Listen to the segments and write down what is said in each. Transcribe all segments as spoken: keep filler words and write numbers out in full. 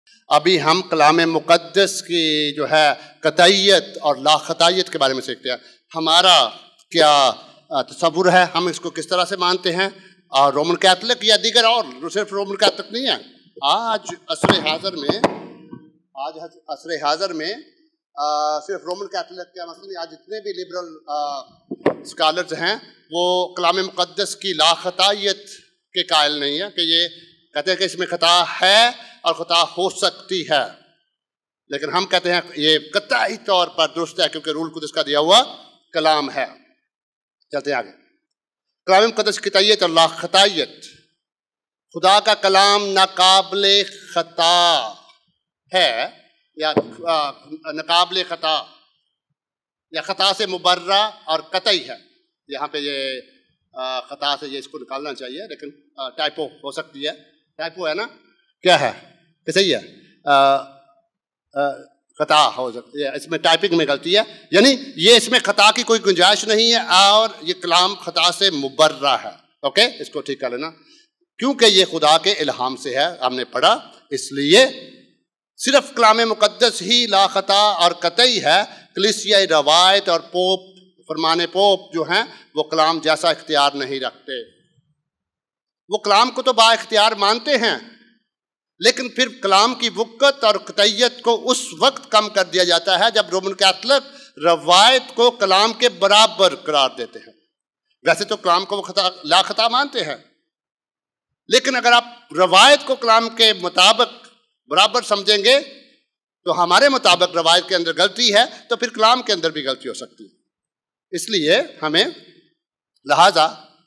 अभी हम कलाम मुक़द्दस की जो है कतईयत और लाखतायत के बारे में सीखते हैं। हमारा क्या तसव्वुर है, हम इसको किस तरह से मानते हैं, और रोमन कैथलिक या दीगर और सिर्फ रोमन कैथलिक नहीं है। आज असरे हाज़र में आज असरे हाज़र में आ, सिर्फ रोमन कैथलिक का मसला नहीं, आज जितने भी लिबरल स्कॉलर्स हैं वो कलाम मुक़द्दस की लाखतायत के कायल नहीं है, कि ये कहते हैं कि इसमें खता है और खता हो सकती है, लेकिन हम कहते हैं ये कतई तौर पर दुरुस्त है क्योंकि रूल कुदस का दिया हुआ कलाम है। चलते हैं आगे। कलाम मुक़द्दस की तय्यत और लाखतायत। खुदा का कलाम नाकाबिले खता है या नाकाबिले खता या खता से मुबर्रा और कतई है। यहाँ पे ये खता से ये इसको निकालना चाहिए, लेकिन टाइपो हो सकती है। टाइपो है ना, क्या है कि सही है, खता हो सकती है, इसमें टाइपिंग में गलती है, यानी ये इसमें खता की कोई गुंजाइश नहीं है और ये कलाम खता से मुबर्रा है। ओके, इसको ठीक कर लेना, क्योंकि ये खुदा के इल्हाम से है, हमने पढ़ा, इसलिए सिर्फ कलाम मुक़द्दस ही लाखता और कतई है। कलीसियाई रवायत और पोप फरमाने पोप जो हैं वो कलाम जैसा इख्तियार नहीं रखते। वो कलाम को तो बाइख्तियार मानते हैं, लेकिन फिर कलाम की वक़्त और कतईयत को उस वक्त कम कर दिया जाता है जब रोमन कैथलिक रवायत को कलाम के बराबर करार देते हैं। वैसे तो कलाम को वो खता लाखता मानते हैं, लेकिन अगर आप रवायत को कलाम के मुताबिक बराबर समझेंगे तो हमारे मुताबिक रवायत के अंदर गलती है, तो फिर कलाम के अंदर भी गलती हो सकती है। इसलिए हमें लिहाजा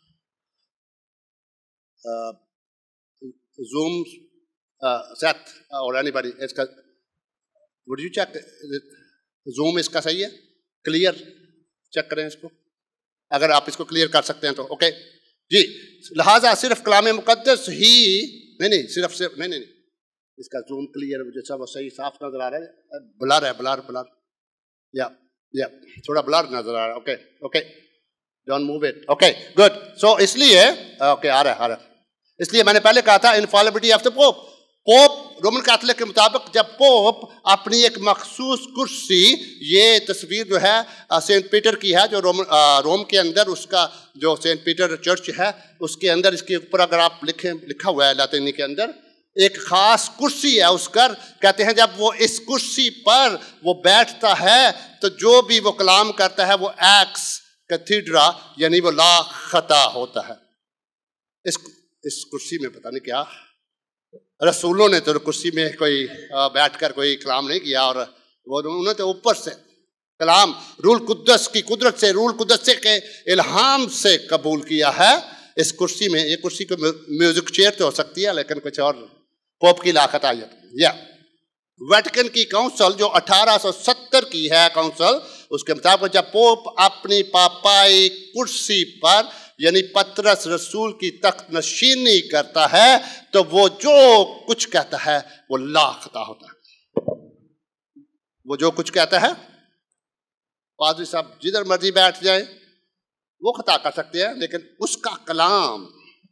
जूम सेट और एनीबॉडी इसका वुड यू चेक जूम इसका सही है, क्लियर चेक करें इसको, अगर आप इसको क्लियर कर सकते हैं तो ओके जी। लिहाजा सिर्फ कलाम मुक़द्दस ही नहीं नहीं सिर्फ सिर्फ नहीं नहीं, नहीं। इसका जूम क्लियर जैसा वो सही साफ नजर आ रहा है, ब्लर है, ब्लर ब्लर या या थोड़ा ब्लर नजर आ रहा है। Okay okay, don't move it, okay good. So इसलिए ओके आ रहा है आ रहा है इसलिए मैंने पहले कहा था infallibility of the Pope. Pope Roman Catholic के मुताबिक जब पोप अपनी एक मखसूस कुर्सी, ये तस्वीर जो है सेंट पीटर की है जो रोम रोम के अंदर उसका जो सेंट पीटर चर्च है उसके अंदर, इसके ऊपर अगर आप लिखे लिखा हुआ है लातिनी के अंदर, एक खास कुर्सी है उसका। कहते हैं जब वो इस कुर्सी पर वो बैठता है तो जो भी वो कलाम करता है वो एक्स कैथेड्रा यानी वो ला खता होता है। इस इस कुर्सी में पता नहीं क्या रसूलों ने तो कुर्सी में कोई बैठकर कोई कलाम नहीं किया, और वो उन्होंने तो ऊपर से कलाम रूल कुद्दस की कुदरत से, रूल कुद्दस से के इल्हाम से कबूल किया है। इस कुर्सी में, ये कुर्सी को म्यूजिक चेयर तो हो सकती है, लेकिन कुछ और पोप की लाखतायत या वेटिकन की काउंसिल जो अठारह सौ सत्तर की है काउंसिल, उसके मुताबिक जब पोप अपनी पापाई कुर्सी पर यानी पतरस रसूल की तख्त नशीनी करता है तो वो जो कुछ कहता है वो लाखता होता है। वो जो कुछ कहता है, पादरी साहब जिधर मर्जी बैठ जाए वो खता कर सकते हैं, लेकिन उसका कलाम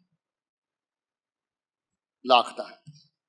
लाखता है।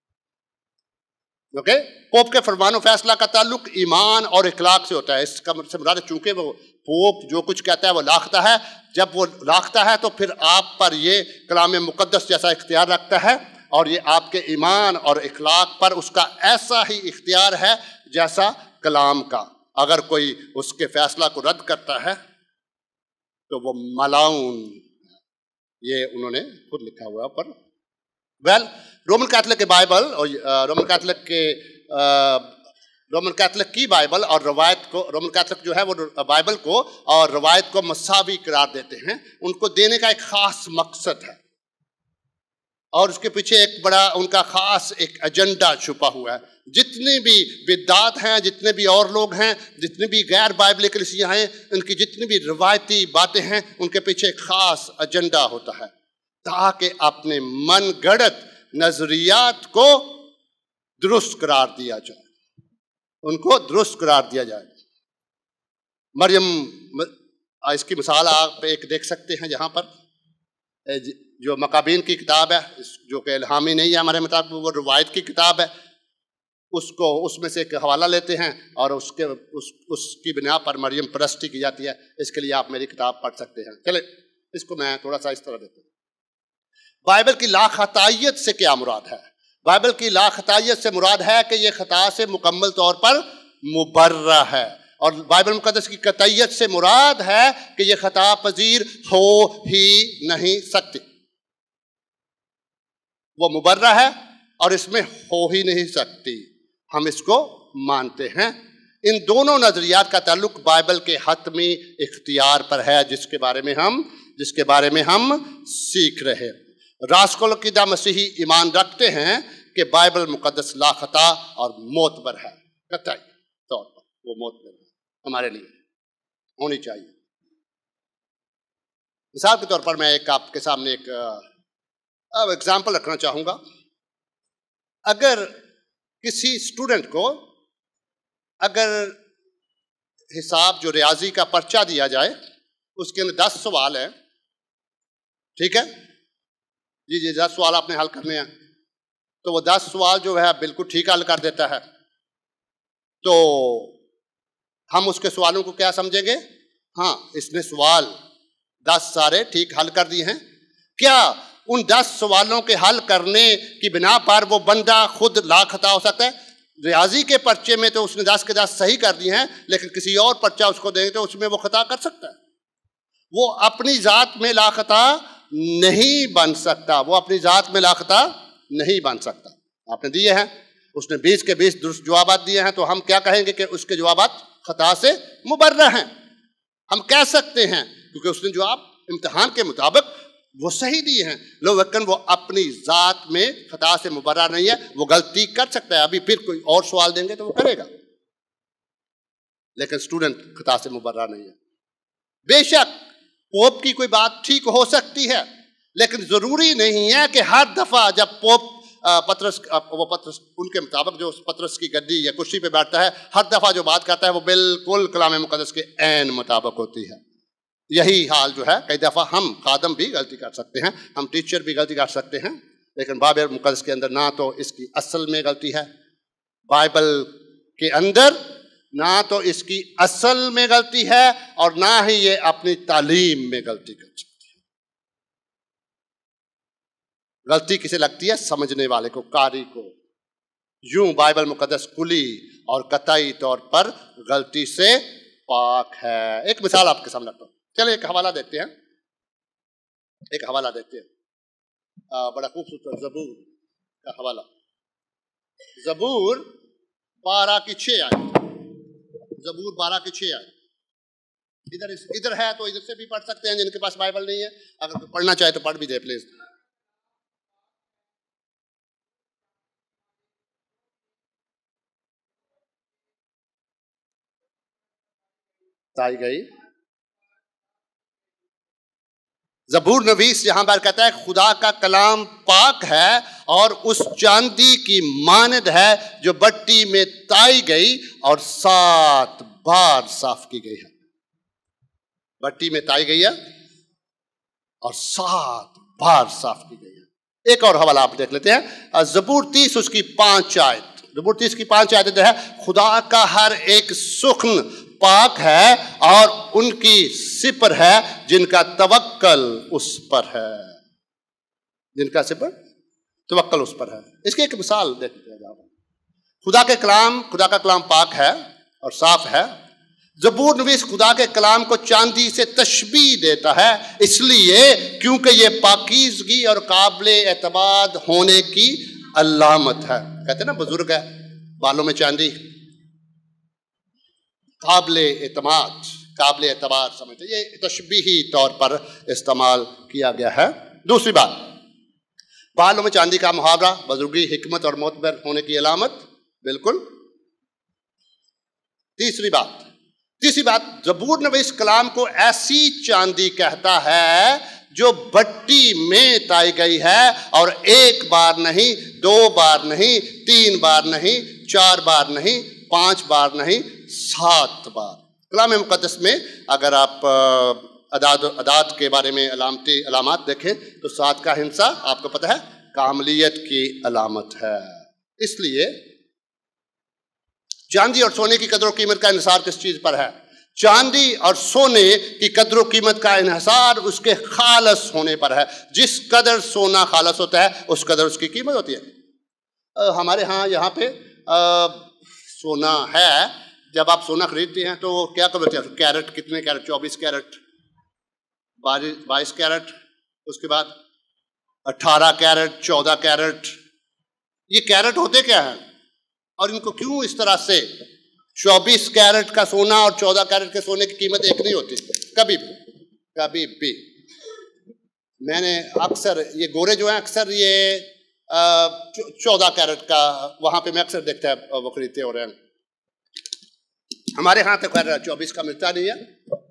Okay okay? पोप के फरमान फैसला का ताल्लुक ईमान और इखलाक से होता है। इसका मतलब चूंकि वो पोप जो कुछ कहता है वो लाखता है, जब वो लाखता है तो फिर आप पर ये कलाम मुक़द्दस जैसा इख्तियार रखता है, और ये आपके ईमान और इखलाक पर उसका ऐसा ही इख्तियार है जैसा कलाम का। अगर कोई उसके फैसला को रद्द करता है तो वो मलाउन, ये उन्होंने खुद लिखा हुआ पर वेल रोमन कैथलिक के बाइबल और रोमन कैथलिक के रोमन कैथलिक की बाइबल और रवायत को, रोमन कैथलिक जो है वो बाइबल को और रवायत को मसावी करार देते हैं। उनको देने का एक खास मकसद है और उसके पीछे एक बड़ा उनका खास एक एजेंडा छुपा हुआ है। जितने भी बिद्दात हैं, जितने भी और लोग हैं, जितने भी गैर बाइबली कलीसियां हैं, उनकी जितनी भी रवायती बातें हैं, उनके पीछे एक खास एजेंडा होता है ताकि अपने मन गढ़त नजरियात को दुरुस्त करार दिया जाए, उनको दुरुस्त करार दिया जाए। मरियम, इसकी मिसाल आप एक देख सकते हैं यहाँ पर, जो मकाबीन की किताब है, जो कि इल्हामी नहीं है हमारे मुताबिक, वो रवायत की किताब है। उसको उसमें से एक हवाला लेते हैं और उसके उस उसकी बिना पर मरियम परस्ती की जाती है। इसके लिए आप मेरी किताब पढ़ सकते हैं। चले इसको मैं थोड़ा सा इस तरह देता हूँ। बाइबल की लाखताइयत से क्या मुराद है? बाइबल की लाखताइयत से मुराद है कि ये खता से मुकम्मल तौर पर मुबर्रा है, और बाइबल मुकद्दस की कतइयत से मुराद है कि ये खता पजीर हो ही नहीं सकती। वो मुबर्रा है और इसमें हो ही नहीं सकती, हम इसको मानते हैं। इन दोनों नजरियात का ताल्लुक बाइबल के हतमी इख्तियार पर है, जिसके बारे में हम जिसके बारे में हम सीख रहे हैं। रासकुल कीदा मसीही ईमान रखते हैं कि बाइबल मुकद्दस लाखता और मोतबर है, कतई तौर पर वो मोतबर है, हमारे लिए होनी चाहिए। मिसाल के तौर पर मैं एक आपके सामने एक अब एग्जाम्पल रखना चाहूंगा। अगर किसी स्टूडेंट को अगर हिसाब जो रियाजी का पर्चा दिया जाए, उसके अंदर दस सवाल है, ठीक है जी जी दस सवाल आपने हल करने हैं, तो वो दस सवाल जो है बिल्कुल ठीक हल कर देता है, तो हम उसके सवालों को क्या समझेंगे? हाँ, इसने सवाल दस सारे ठीक हल कर दिए हैं। क्या उन दस सवालों के हल करने की बिना पर वो बंदा खुद लाखता हो सकता है? रियाजी के पर्चे में तो उसने दस के दस सही कर दिए हैं, लेकिन किसी और पर्चा उसको देंगे तो उसमें वो खता कर सकता है। वो अपनी जात में लाखता नहीं बन सकता, वो अपनी जात में लाखता नहीं बन सकता। आपने दिए हैं, उसने बीस के बीस दुरुस्त जवाब दिए हैं, तो हम क्या कहेंगे कि उसके जवाब खता से मुबर्रा हैं। हम कह सकते हैं क्योंकि उसने जवाब इम्तिहान के मुताबिक वो सही दिए हैं, लेकिन वो अपनी जात में खता से मुबर्रा नहीं है, वो गलती कर सकता है। अभी फिर कोई और सवाल देंगे तो वो करेगा, लेकिन स्टूडेंट खता से मुबर्रा नहीं है। बेशक पोप की कोई बात ठीक हो सकती है, लेकिन जरूरी नहीं है कि हर दफा जब पोप पत्रस वो पत्रस उनके मुताबिक जो पत्रस की गद्दी या कुर्सी पे बैठता है, हर दफा जो बात करता है वो बिल्कुल कलाम मुकद्दस के ऐन मुताबिक होती है। यही हाल जो है, कई दफा हम खादम भी गलती कर सकते हैं, हम टीचर भी गलती कर सकते हैं, लेकिन बाइबल मुकद्दस के अंदर ना तो इसकी असल में गलती है, बाइबल के अंदर ना तो इसकी असल में गलती है, और ना ही ये अपनी तालीम में गलती कर सकती है। गलती किसे लगती है? समझने वाले को, कारी को। यूं बाइबल मुकद्दस कुली और कतई तौर पर गलती से पाक है। एक मिसाल आपके सामने रखता हूं, चलिए एक हवाला देते हैं, एक हवाला देते हैं आ, बड़ा खूबसूरत जबूर का हवाला। जबूर बारह की छह आए, जबूर बारह की छह आए। इधर इधर है तो इधर से भी पढ़ सकते हैं, जिनके पास बाइबल नहीं है अगर पढ़ना चाहे तो पढ़ भी दे प्लीज। ताई गई जबूर नवीस यहां पर कहता है खुदा का कलाम पाक है और उस चांदी की मानद है जो बट्टी में ताई गई और सात बार साफ की गई है। बट्टी में ताई गई है और सात बार साफ की गई है। एक और हवाला आप देख लेते हैं, जबूर तीस उसकी पांच आयत। जबूर तीस की पांच आयत है, खुदा का हर एक सुख्न पाक है और उनकी सिपर है जिनका तवक्कल उस पर है, जिनका सिपर तवक्कल उस पर है। इसकी एक मिसाल देखते हैं। खुदा के कलाम खुदा का कलाम पाक है और साफ है। जबूर नवीस खुदा के कलाम को चांदी से तशबीह देता है, इसलिए क्योंकि ये पाकीज़गी और काबिल एतमाद होने की अलामत है। कहते हैं ना बुजुर्ग है बालों में चांदी, काबिल एतमाद काबिल एतबार समझते, ये तशबीही तौर पर इस्तेमाल किया गया है। दूसरी बात, बालों में चांदी का मुहावरा बुजुर्गी, हिकमत और मोतबर होने की अलामत, बिल्कुल। तीसरी बात तीसरी बात जबूर नवीस कलाम को ऐसी चांदी कहता है जो भट्टी में ताई गई है, और एक बार नहीं, दो बार नहीं, तीन बार नहीं, चार बार नहीं, पांच बार नहीं, सात बार। कलाम मुकद्दस में अगर आप अदाद अदाद के बारे में अलामती अलामत देखें तो सात का हिंसा आपको पता है कामलियत की अलामत है। इसलिए चांदी और सोने की कदर कीमत का इन्हिसार किस चीज पर है? चांदी और सोने की कदर कीमत का इन्हिसार उसके खालस होने पर है। जिस कदर सोना खालस होता है उस कदर उसकी कीमत होती है। आ, हमारे यहाँ यहाँ पे आ, सोना है, जब आप सोना खरीदते हैं तो क्या करते हैं? कैरेट, कितने कैरेट? चौबीस कैरेट, बाईस कैरेट, उसके बाद अठारह कैरेट, चौदह कैरेट। ये कैरेट होते क्या है और इनको क्यों इस तरह से? चौबीस कैरेट का सोना और चौदह कैरेट के सोने की कीमत एक नहीं होती कभी भी, कभी भी। मैंने अक्सर ये गोरे जो हैं अक्सर ये चौदह कैरेट का वहां पे मैं अक्सर देखता है वो खरीदते हो रहे हैं। हमारे यहाँ तो खैर चौबीस का मिलता नहीं है,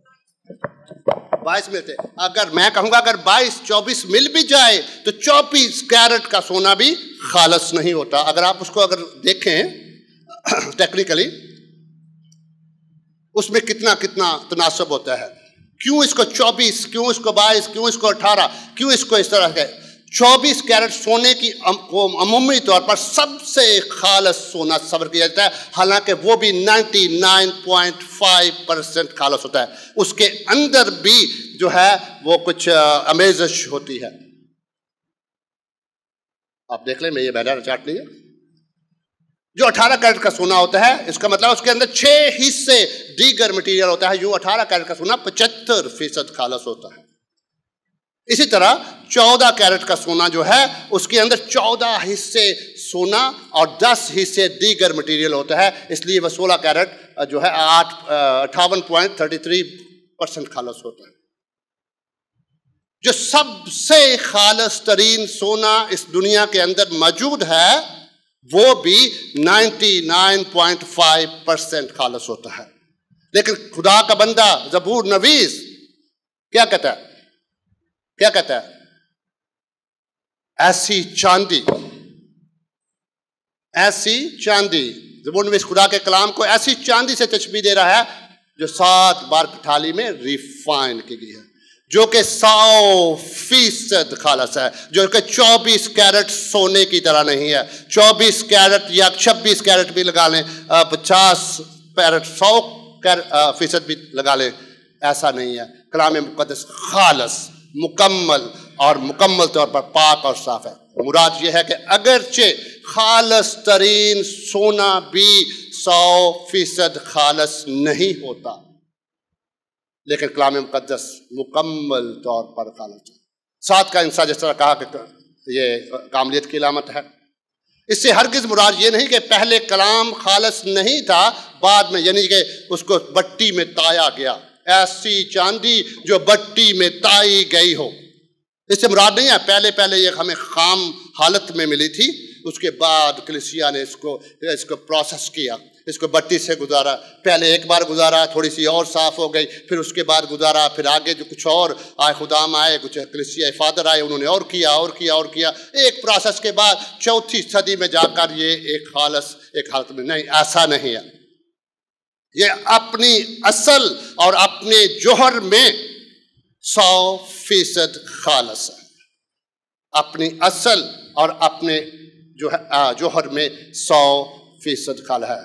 बाईस मिलते। अगर मैं कहूंगा अगर बाईस चौबीस मिल भी जाए तो चौबीस कैरेट का सोना भी खालस नहीं होता। अगर आप उसको अगर देखें टेक्निकली उसमें कितना कितना तनासब होता है। क्यों इसको चौबीस, क्यों इसको बाईस, क्यों इसको अठारह, क्यों इसको इस तरह के? चौबीस कैरेट सोने की को अमूमी तौर पर सबसे खालस सोना सबर किया जाता है, हालांकि वो भी निन्यानवे पॉइंट पाँच परसेंट खालस होता है। उसके अंदर भी जो है वो कुछ अमेजिश होती है। आप देख लें, मैं ये बैनर चार्ट नहीं है। जो अठारह कैरेट का सोना होता है इसका मतलब उसके अंदर छह हिस्से दीगर मटेरियल होता है। यूं अठारह कैरेट का सोना पचहत्तर फीसद खालस होता है। इसी तरह चौदह कैरेट का सोना जो है उसके अंदर चौदह हिस्से सोना और दस हिस्से दीगर मटेरियल होता है, इसलिए वह सोलह कैरेट जो है आठ अट्ठावन पॉइंट थर्टी थ्री परसेंट खालस होता है। जो सबसे खालस तरीन सोना इस दुनिया के अंदर मौजूद है वो भी निन्यानवे पॉइंट पाँच परसेंट खालस होता है। लेकिन खुदा का बंदा ज़बूर नवीस क्या कहता है? क्या कहता है? ऐसी चांदी, ऐसी चांदी, ज़बूर नवीस खुदा के कलाम को ऐसी चांदी से तशबीह दे रहा है जो सात बार थाली में रिफाइन की गई है, जो कि सौ फीसद खालस है, जो कि चौबीस कैरेट सोने की तरह नहीं है। चौबीस कैरेट या छब्बीस कैरेट भी लगा लें, पचास कैरेट, सौ फीसद भी लगा लें, ऐसा नहीं है। कलाम मुक़द्दस खालस, मुकम्मल और मुकम्मल तौर पर पाक और साफ है। मुराद यह है कि अगरचे खालस तरीन सोना भी सौ फीसद खालस नहीं होता, लेकिन कलाम मुक़द्दस मुकम्मल तौर पर खालस है। सात का इंसान जिस तरह कहा कि ये कामलियत की अलामत है, इससे हरगिज़ मुराद ये नहीं कि पहले कलाम खालस नहीं था, बाद में यानी कि उसको बट्टी में ताया गया। ऐसी चांदी जो बट्टी में ताई गई हो, इससे मुराद नहीं है पहले पहले ये हमें खाम हालत में मिली थी, उसके बाद कलीसिया ने इसको इसको प्रोसेस किया, इसको बट्टी से गुजारा। पहले एक बार गुजारा, थोड़ी सी और साफ हो गई, फिर उसके बाद गुजारा, फिर आगे जो कुछ और आए, खुदाम आए, कुछ कलीसिया फादर आए, उन्होंने और किया और किया और किया। एक प्रोसेस के बाद चौथी सदी में जाकर ये एक खालस एक हालत में नहीं, ऐसा नहीं है। ये अपनी असल और अपने जोहर में सौ फीसद खालस है, अपनी असल और अपने जो है जोहर में सौ फीसद खाल है।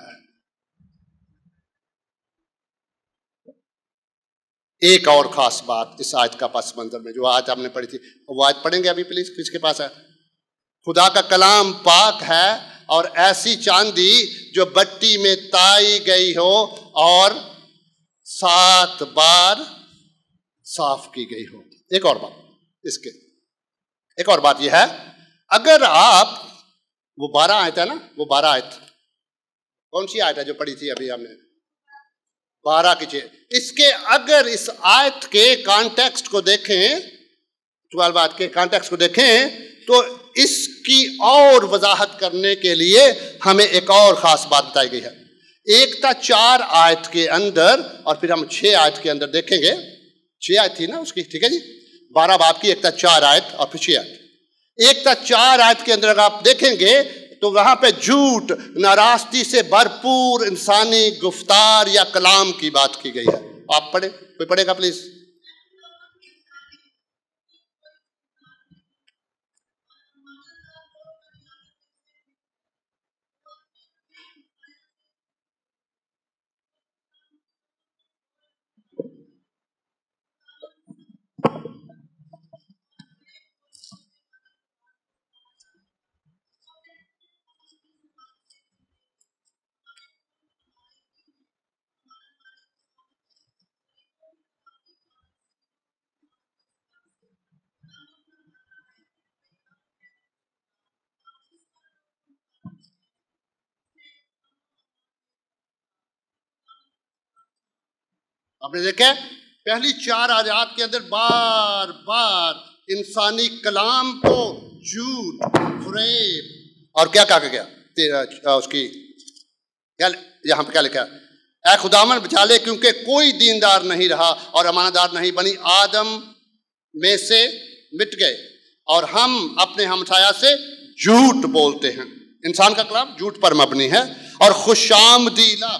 एक और खास बात इस आयत का पस मंजर में, जो आयत आपने पढ़ी थी वो आयत पढ़ेंगे अभी प्लीज, किसके पास है? खुदा का कलाम पाक है और ऐसी चांदी जो बट्टी में ताई गई हो और सात बार साफ की गई हो। एक और बात इसके, एक और बात यह है, अगर आप वो बारह आयत है ना, वो बारह आयत कौन सी आयत है जो पढ़ी थी अभी हमने? बारह की चीज। इसके अगर इस आयत के कॉन्टेक्स्ट को देखें, ट्वेल्व आयत के कॉन्टेक्स्ट को देखें, तो इसकी और वजाहत करने के लिए हमें एक और खास बात बताई गई है। एक था चार आयत के अंदर और फिर हम छह आयत के अंदर देखेंगे। छह आयत थी ना उसकी, ठीक है जी, बारह बाब की। एक था चार आयत और फिर छह आयत। एक था चार आयत के अंदर अगर आप देखेंगे तो वहां पे झूठ, नाराजगी से भरपूर इंसानी गुफ्तार या कलाम की बात की गई है। आप पढ़े, कोई पढ़ेगा प्लीज? आपने देखा पहली चार आयत के अंदर बार बार इंसानी कलाम को झूठ, फरेब और क्या कहा गया तेरा उसकी क्या यहाँ पे क्या लिखा है, ऐ खुदावन बचा ले क्योंकि कोई दीनदार नहीं रहा और अमानतदार नहीं बनी आदम में से मिट गए और हम अपने हमसाया से झूठ बोलते हैं। इंसान का कलाम झूठ पर मबनी है और खुशामदीला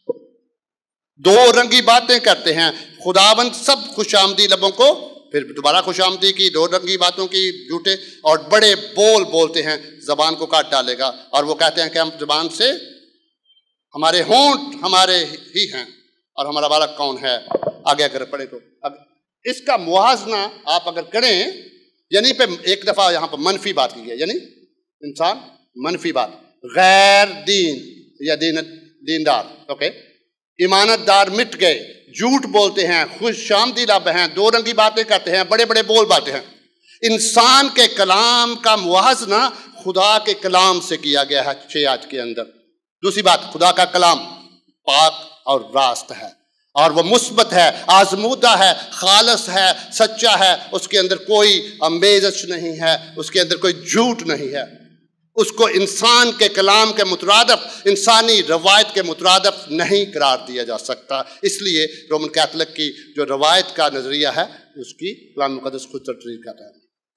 दो रंगी बातें करते हैं। खुदाबंद सब खुशामदी लबों को फिर दोबारा खुशामदी की, दो रंगी बातों की, झूठे और बड़े बोल बोलते हैं, जबान को काट डालेगा। और वो कहते हैं कि हम जबान से हमारे होंठ हमारे ही हैं और हमारा बालक कौन है। आगे अगर पढ़े तो अब इसका मुआवजा आप अगर करें, यानी पे एक दफा यहाँ पर मनफी बात की है, यानी इंसान मनफी बात, गैर दीन या दीन दीनदार, ओके, ईमानतदार मिट गए, झूठ बोलते हैं, खुशामदी लब हैं, दो रंगी बातें करते हैं, बड़े बड़े बोल बातें हैं। इंसान के कलाम का मुआवजा खुदा के कलाम से किया गया है छह आज के अंदर। दूसरी बात, खुदा का कलाम पाक और रास्त है और वो मुस्बत है, आजमूदा है, खालस है, सच्चा है, उसके अंदर कोई अमेजश नहीं है, उसके अंदर कोई झूठ नहीं है। उसको इंसान के कलाम के मुतरादफ, इंसानी रवायत के मुतरादफ नहीं करार दिया जा सकता। इसलिए रोमन कैथलिक की जो रवायत का नजरिया है उसकी कलाम मुकद्दस खुद तस्दीक करता है।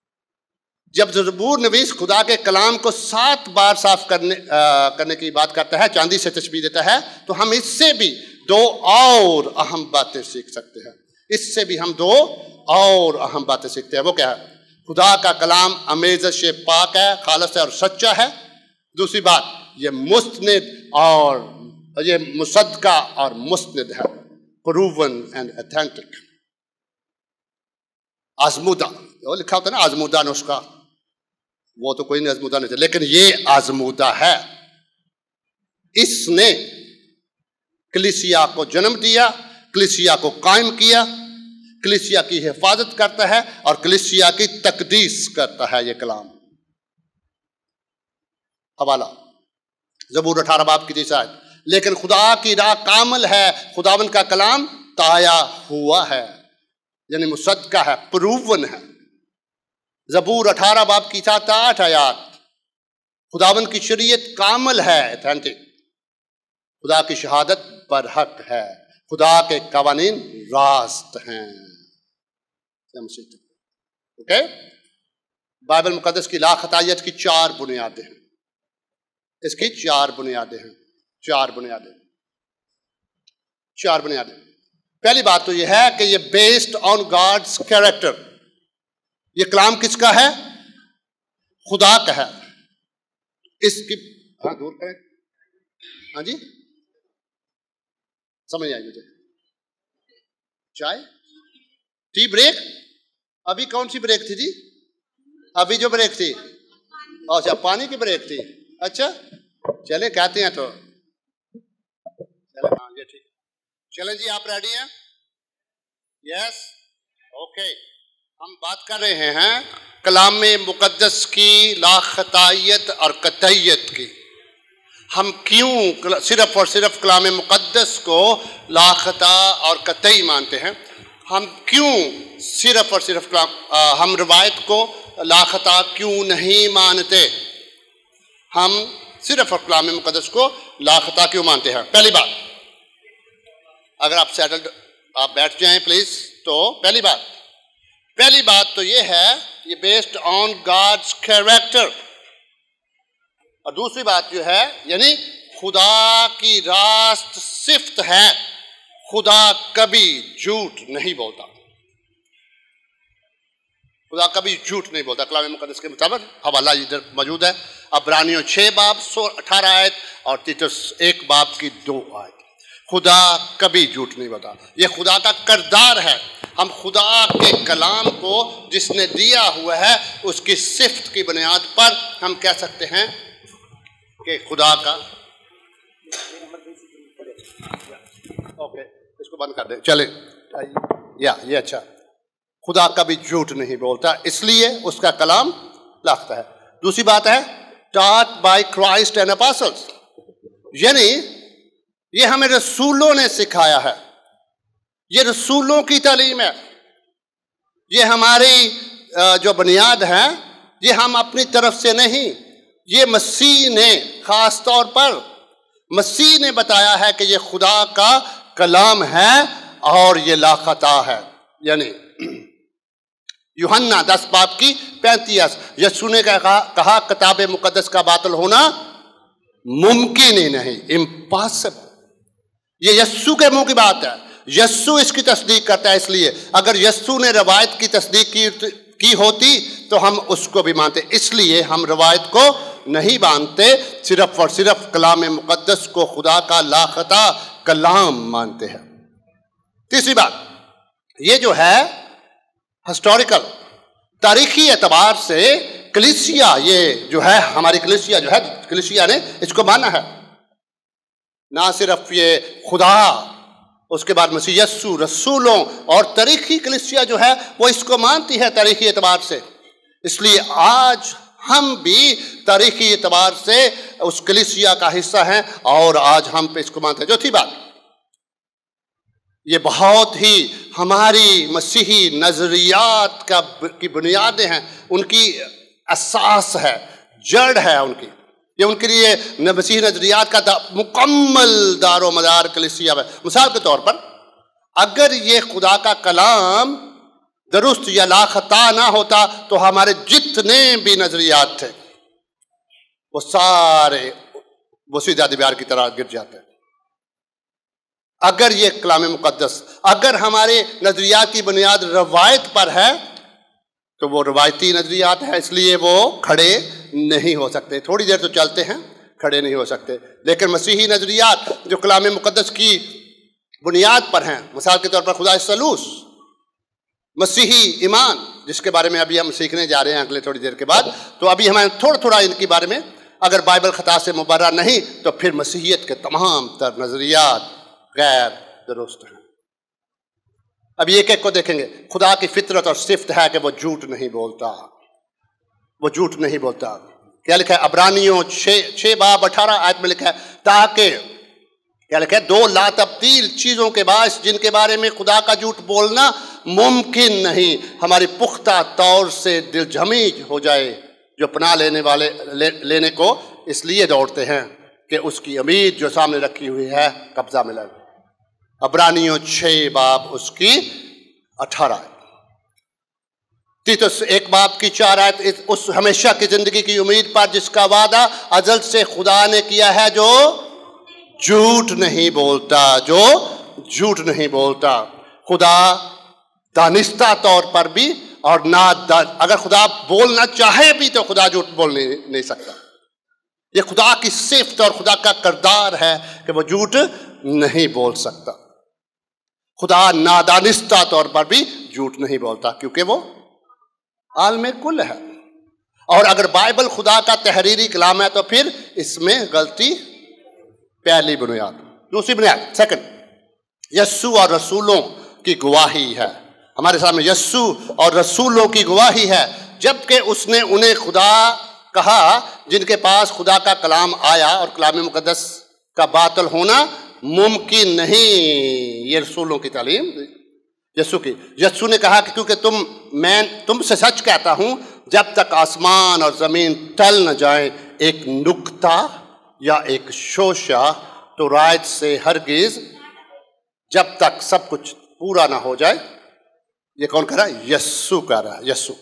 जब ज़बूर नवीस खुदा के कलाम को सात बार साफ करने आ, करने की बात करता है, चांदी से तशबीह देता है, तो हम इससे भी दो और अहम बातें सीख सकते हैं। इससे भी हम दो और अहम बातें सीखते हैं। वो क्या है? खुदा का कलाम अमेज़श पाक है, खालस है और सच्चा है। दूसरी बात, ये मुस्तनिद और ये मुसद्दका और मुस्तनिद है, प्रूवन एंड ऑथेंटिक। आजमूदा, वो लिखा होता है ना आजमूदा नुस्खा, वो तो कोई नहीं आजमूदा नहीं था, लेकिन ये आजमूदा है। इसने कलीसिया को जन्म दिया, कलीसिया को कायम किया, कलीसिया की हिफाजत करता है और कलीसिया की तकदीस करता है ये कलाम। हवाला ज़बूर अठारह बाब की तीसरा है, लेकिन खुदा की राह कामल है, खुदावंद का कलाम ताया हुआ है, यानी मुसद्दका है, प्रूवन है। ज़बूर अठारह बाब की सात आठ आयात, खुदावंद की शरीयत कामल है, ऑथेंटिक, खुदा की शहादत बरहक है, खुदा के कवानीन रास्त हैं। ओके, बाइबल मुकद्दस की लाखतायत की चार बुनियादें हैं। इसकी चार बुनियादें हैं, चार बुनियादें चार बुनियादें पहली बात तो यह है कि ये बेस्ड ऑन गॉड्स कैरेक्टर। ये कलाम किसका है? खुदा का है। इसकी हाँ दूर करें, हाँ जी, समझ आई मुझे। चाय टी ब्रेक, अभी कौन सी ब्रेक थी जी? अभी जो ब्रेक थी, अच्छा पानी की ब्रेक थी। अच्छा चले कहते हैं तो चले, हाँ ये ठीक। चलें जी, आप रेडी हैं? Yes, okay. हम बात कर रहे हैं कलाम मुकद्दस की लाखतायत और कतईयत की। हम क्यों सिर्फ और सिर्फ कलाम मुकद्दस को लाखता और कतई मानते हैं? हम क्यों सिर्फ और सिर्फ कलाम, हम रवायत को लाखता क्यों नहीं मानते? हम सिर्फ और कलाम मुकद्दस को लाखता क्यों मानते हैं? पहली बात, अगर आप सेटल्ड आप बैठ जाएं प्लीज। तो पहली बात पहली बात तो ये है, ये बेस्ड ऑन गॉड्स कैरेक्टर। और दूसरी बात जो है, यानी खुदा की रास्त सिफ्त है, खुदा कभी झूठ नहीं बोलता। खुदा कभी झूठ नहीं बोलता कलाम मुकद्दस के मुताबिक। हवाला इधर मौजूद है, अब्रानियों छह बाब सौ अठारह आयत और तीतुस एक बाब की दो आयत। खुदा कभी झूठ नहीं बोलता, ये खुदा का करदार है। हम खुदा के कलाम को जिसने दिया हुआ है उसकी सिफ्त की बुनियाद पर हम कह सकते हैं कि खुदा का, ओके इसको बंद कर दे, चले या ये अच्छा, खुदा कभी झूठ नहीं बोलता, इसलिए उसका कलाम लाखता है। दूसरी बात है, taught by Christ and apostles, यानी ये हमें रसूलों ने सिखाया है। ये रसूलों की तालीम है, ये हमारी जो बुनियाद है, ये हम अपनी तरफ से नहीं, ये मसीह ने खास तौर पर मसीह ने बताया है कि ये खुदा का कलाम है और ये लाखता है। यानी यूहन्ना दस बाब की पैंतीस, यीशु ने कहा, कहा किताब मुकद्दस का बातिल होना मुमकिन ही नहीं, इम्पॉसिबल। ये यीशु के मुंह की बात है, यीशु इसकी तस्दीक करता है। इसलिए अगर यीशु ने रवायत की तस्दीक की, की होती तो हम उसको भी मानते, इसलिए हम रवायत को नहीं मानते, सिर्फ और सिर्फ कलाम मुकद्दस को खुदा का लाखता कलाम मानते हैं। तीसरी बात, ये जो है हिस्टोरिकल तारीखी एतबार से कलीसिया, ये जो है हमारी कलीसिया जो है, कलीसिया ने इसको माना है। ना सिर्फ ये खुदा, उसके बाद मसीह यस्सु, रसूलों और तारीखी कलीसिया जो है वो इसको मानती है तारीखी एतबार से। इसलिए आज हम भी तारीखी एतबार से उस कलीसिया का हिस्सा हैं और आज हम पे इसको मानते हैं। चौथी बात, ये बहुत ही हमारी मसीही नजरियात का की बुनियादें हैं, उनकी असास है, जड़ है उनकी। ये उनके लिए मसीही नजरियात का दा, मुकम्मल दारो मदार कलीसिया है। मिसाल के तौर पर अगर ये खुदा का कलाम दुरुस्त या लाखता ना होता तो हमारे जितने भी नजरियात थे वो सारे वसीदा दिब्यार की तरह गिर जाते हैं। अगर ये कलाम मुकद्दस, अगर हमारे नजरियात की बुनियाद रवायत पर है तो वो रवायती नजरियात है, इसलिए वो खड़े नहीं हो सकते। थोड़ी देर तो चलते हैं, खड़े नहीं हो सकते। लेकिन मसीही नजरियात जो कलाम मुकद्दस की बुनियाद पर हैं, मिसाल के तौर पर खुदा सलूस, मसीही ईमान, जिसके बारे में अभी हम सीखने जा रहे हैं अगले थोड़ी देर के बाद, तो अभी हमें थोड़ा थोड़ा इनके बारे में, अगर बाइबल खता से मुबर्रा नहीं तो फिर मसीहियत के तमाम तर नजरियात गैर दुरुस्त है। अब एक एक को देखेंगे। खुदा की फितरत और सिफ्त है कि वो झूठ नहीं बोलता, वो झूठ नहीं बोलता। क्या लिखा है अब्रानियों छः छः बाब अठारह आयत में लिखा है, ताकि क्या लिखा है, दो लातब्दील चीज़ों के बाद जिनके बारे में खुदा का झूठ बोलना मुमकिन नहीं, हमारी पुख्ता तौर से दिलजमी हो जाए, जो पनाह लेने वाले ले, लेने को इसलिए दौड़ते हैं कि उसकी उम्मीद जो सामने रखी हुई है कब्जा में लगे। अब्रानियों छः बाब उसकी अठारह, तीतुस एक बाब की चार आयत, उस हमेशा की जिंदगी की उम्मीद पर जिसका वादा अजल से खुदा ने किया है, जो झूठ नहीं बोलता, जो झूठ नहीं बोलता। खुदा दानिस्ता तौर पर भी और ना, अगर खुदा बोलना चाहे भी तो खुदा झूठ बोल नहीं, नहीं सकता। ये खुदा की सिफ्त और खुदा का किरदार है कि वो झूठ नहीं बोल सकता। खुदा नादानिस्ता तौर पर भी झूठ नहीं बोलता, क्योंकि वो आलमे कुल है। और अगर बाइबल खुदा का तहरीरी कलाम है तो फिर इसमें गलती, पहली बुनियाद। दूसरी बुनियाद, सेकंड, यस्सु और रसूलों की गवाही है। हमारे सामने यस्सु और रसूलों की गवाही है, जबकि उसने उन्हें खुदा कहा जिनके पास खुदा का कलाम आया, और कलाम मुकद्दस का बातिल होना मुमकिन नहीं। ये रसूलों की तालीम यस्सु की। यस्सु ने कहा कि क्योंकि तुम मैं तुमसे सच कहता हूं, जब तक आसमान और जमीन टल न जाए, एक नुक्ता या एक शोशा तो रायत से हरगिज, जब तक सब कुछ पूरा ना हो जाए। ये कौन कह रहा है? यस्सु कह रहा है, यस्सु।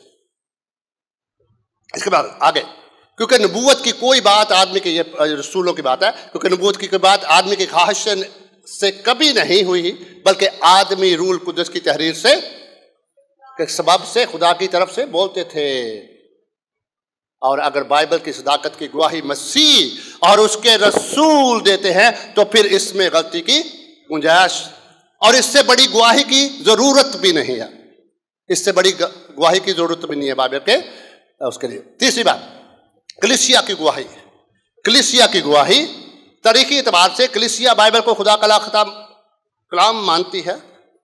इसके बाद आगे, क्योंकि नबूवत की कोई बात आदमी की, ये रसूलों की बात है, क्योंकि नबूवत की कोई बात आदमी की ख्वाहिश से, से कभी नहीं हुई, बल्कि आदमी रूल कुदस की तहरीर से के सबब से खुदा की तरफ से बोलते थे। और अगर बाइबल की सदाकत की गवाही मसीह और उसके रसूल देते हैं तो फिर इसमें गलती की गुंजाइश, और इससे बड़ी गवाही की जरूरत भी नहीं है। इससे बड़ी गवाही की जरूरत भी नहीं है बाइबल के उसके लिए। तीसरी बात, कलीसिया की गवाही। कलीसिया की गवाही तारीखी एतबार से कलीसिया बाइबल को खुदा का लाखता कलाम मानती है।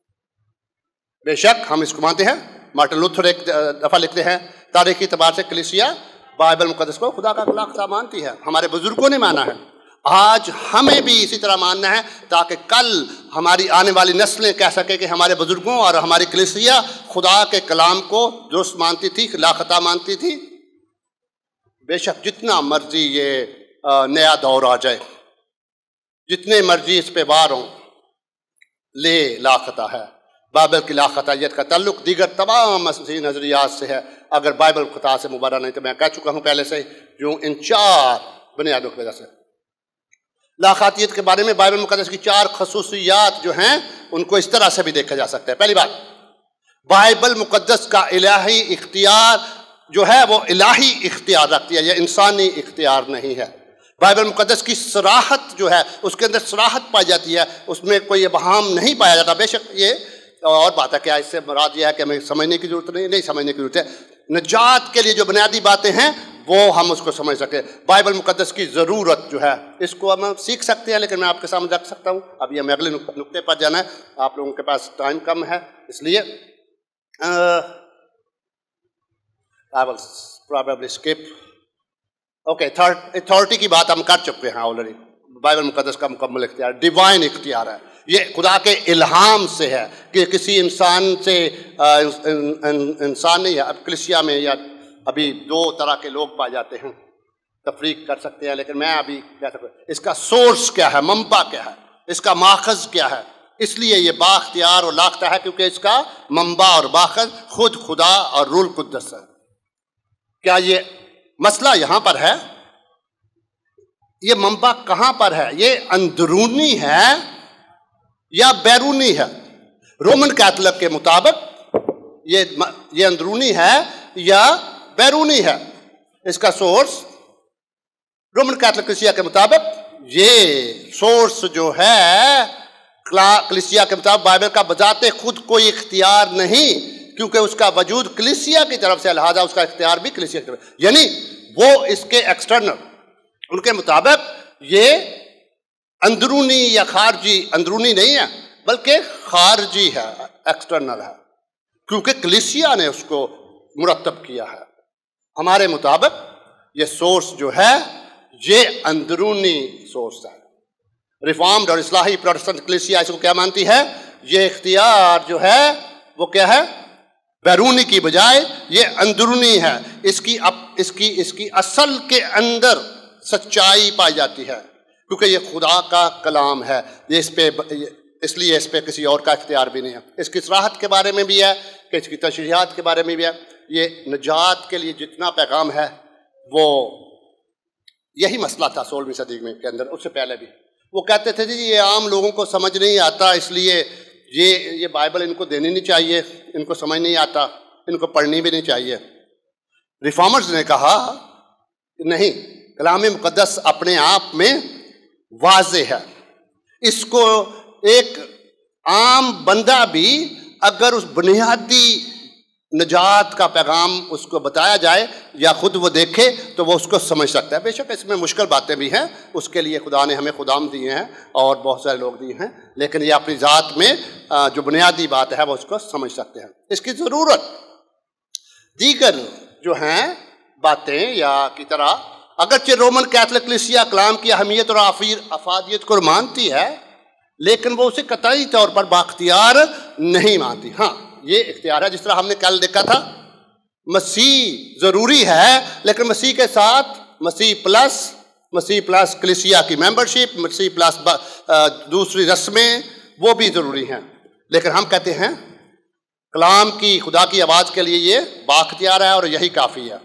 बेशक हम इसको मानते हैं। मार्टिन लूथर एक दफा लिखते हैं, तारीखी एतबार से कलीसिया बाइबल मुकद्दस को खुदा का लाखता मानती है। हमारे बुजुर्गों ने माना है, आज हमें भी इसी तरह मानना है ताकि कल हमारी आने वाली नस्लें कह सके कि हमारे बुजुर्गों और हमारी कलीसिया खुदा के कलाम को दुरुस्त मानती थी, लाखता मानती थी। बेशक जितना मर्जी ये नया दौर आ जाए, जितने मर्जी इस पे वार हों, ले लाखता है। बाइबल की लाखतायत का ताल्लुक दीगर तमाम मसीही नज़रियात से है। अगर बाइबल खुदा से मुबारक नहीं तो मैं कह चुका हूँ पहले से, जो इन चार बुनियादों की वजह से लाखतायत के बारे में बाइबल मुकद्दस की चार खसूसियात जो हैं उनको इस तरह से भी देखा जा सकता है। पहली बात, बाइबल मुकद्दस का इलाही इख्तियार जो है वो इलाही इख्तियार रखती है, यह इंसानी इख्तियार नहीं है। बाइबल मुकद्दस की सराहत जो है उसके अंदर सराहत पाई जाती है, उसमें कोई इबहाम नहीं पाया जाता। बेशक ये और बात है क्या, इससे मुराद यह है कि हमें समझने की जरूरत नहीं नहीं समझने की जरूरत है। निजात के लिए जो बुनियादी बातें हैं वो हम उसको समझ सके। बाइबल मुकद्दस की ज़रूरत जो है इसको हम सीख सकते हैं, लेकिन मैं आपके सामने रख सकता हूँ। अभी हमें अगले नुक्ते पर जाना है, आप लोगों के पास टाइम कम है, इसलिए I will probably skip. Okay, authority की बात हम कर चुके हैं ऑलरेडी। बाइबल मुकद्दस का मुकम्मल इख्तियार डिवाइन इख्तियार है, ये खुदा के इल्हाम से है कि किसी इंसान से इंसान नहीं है। अब कलीसिया में या अभी दो तरह के लोग पाए जाते हैं, तफरीक कर सकते हैं, लेकिन मैं अभी कह सकता हूँ इसका सोर्स क्या है, मंबा क्या है, इसका माखज क्या है। इसलिए ये बाख्तियार और लाखता है क्योंकि इसका मंबा और माखज खुद खुदा और रूल कुद्दस है। क्या ये मसला यहाँ पर है, ये मंबा कहाँ पर है, ये अंदरूनी है या बैरूनी है? रोमन कैथोलिक के मुताबिक ये ये अंदरूनी है या बैरूनी है। इसका सोर्स रोमन कैथोलिक कलीसिया के मुताबिक ये सोर्स जो है कलीसिया के मुताबिक बाइबल का बजाते खुद कोई इख्तियार नहीं, क्योंकि उसका वजूद कलीसिया की तरफ से, लिहाजा उसका इख्तियार भी कलीसिया की तरफ, यानी वो इसके एक्सटर्नल, उनके मुताबिक ये अंदरूनी या खारजी, अंदरूनी नहीं है बल्कि खारजी है, एक्सटर्नल है, क्योंकि कलीसिया ने उसको मुरतब किया है। हमारे मुताबिक ये सोर्स जो है ये अंदरूनी सोर्स है। रिफॉर्म्ड और इस्लाही प्रोटेस्टेंट कलीसिया इसको क्या मानती है, ये इख्तियार जो है वो क्या है, बैरूनी की बजाय ये अंदरूनी है। इसकी अप, इसकी इसकी असल के अंदर सच्चाई पाई जाती है, क्योंकि ये खुदा का कलाम है। ये इस पे इसलिए इस पे किसी और का इख्तियार भी नहीं है। इसकी सराहत के बारे में भी है कि इसकी तशरीहात के बारे में भी है। ये निजात के लिए जितना पैगाम है वो यही मसला था सोलहवीं सदी में के अंदर, उससे पहले भी वो कहते थे जी ये आम लोगों को समझ नहीं आता, इसलिए ये ये बाइबल इनको देनी नहीं चाहिए, इनको समझ नहीं आता, इनको पढ़नी भी नहीं चाहिए। रिफॉर्मर्स ने कहा नहीं, कलाम मुकद्दस अपने आप में वाज़े है, इसको एक आम बंदा भी अगर उस बुनियादी निजात का पैगाम उसको बताया जाए या खुद वो देखे तो वो उसको समझ सकता है। बेशक इसमें मुश्किल बातें भी हैं, उसके लिए खुदा ने हमें खुदाम दिए हैं और बहुत सारे लोग दिए हैं, लेकिन ये अपनी ज़ात में जो बुनियादी बात है वो उसको समझ सकते हैं। इसकी ज़रूरत दीगर जो हैं बातें या की तरह, अगरचे रोमन कैथोलिक कलीसिया कलाम की अहमियत और अफादियत को मानती है, लेकिन वो उसे कतई तौर पर बाख्तियार नहीं मानती। हाँ, ये इख्तियार है, जिस तरह हमने कल देखा था, मसीह ज़रूरी है, लेकिन मसीह के साथ मसीह प्लस मसीह प्लस कलीसिया की मेंबरशिप, मसीह प्लस दूसरी रस्में वो भी ज़रूरी हैं। लेकिन हम कहते हैं कलाम की, खुदा की आवाज़ के लिए ये बाख्तियार है और यही काफ़ी है।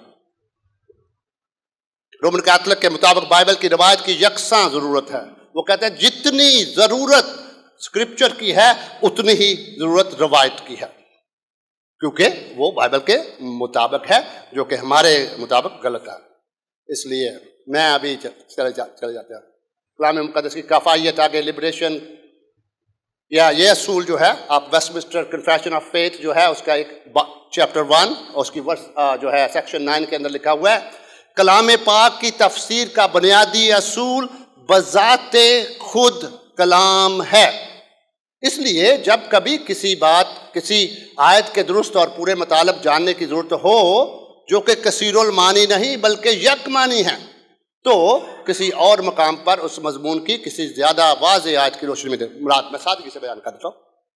रोमन कैथोलिक के मुताबिक बाइबल की रवायत की यकसां ज़रूरत है। वो कहते हैं जितनी ज़रूरत स्क्रिप्चर की है उतनी ही ज़रूरत रवायत की है, क्योंकि वो बाइबल के मुताबिक है, जो कि हमारे मुताबिक गलत है। इसलिए मैं अभी चले जा चले जाते हैं कलाम मुकद्दस की कफ़ायत, आगे लिबरेशन, या ये असूल जो है आप वेस्टमिंस्टर कन्फेशन ऑफ फेथ जो है उसका एक चैप्टर वन और उसकी वर्स जो है सेक्शन नाइन के अंदर लिखा हुआ है, कलाम पाक की तफसीर का बुनियादी असूल बज़ाते खुद कलाम है। इसलिए जब कभी किसी बात, किसी आयत के दुरुस्त और पूरे मतलब जानने की ज़रूरत हो जो कि कसीरुल मानी नहीं बल्कि यक मानी है, तो किसी और मकाम पर उस मजमून की किसी ज्यादा वाज़े आयत की रोशनी में दे। मुराद मैं सादगी से बयान कर देता हूं।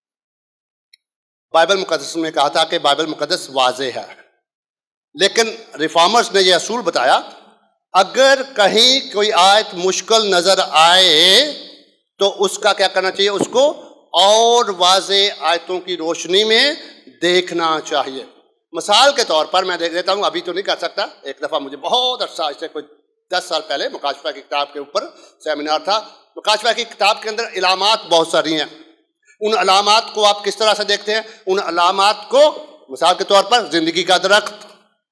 बाइबल मुकद्दस में कहा था कि बाइबल मुकद्दस वाज़े है, लेकिन रिफॉर्मर्स ने यह असूल बताया, अगर कहीं कोई आयत मुश्किल नजर आए तो उसका क्या करना चाहिए, उसको और वाज़े आयतों की रोशनी में देखना चाहिए। मिसाल के तौर पर मैं देख देता हूं, अभी तो नहीं कर सकता, एक दफा मुझे बहुत अच्छा, इससे कोई दस साल पहले मुकाशफा की किताब के ऊपर सेमिनार था। मुकाशफा की किताब के अंदर इलामात बहुत सारी हैं। उन अलामात को आप किस तरह से देखते हैं? उन अलामात को मिसाल के तौर पर जिंदगी का दरख्त,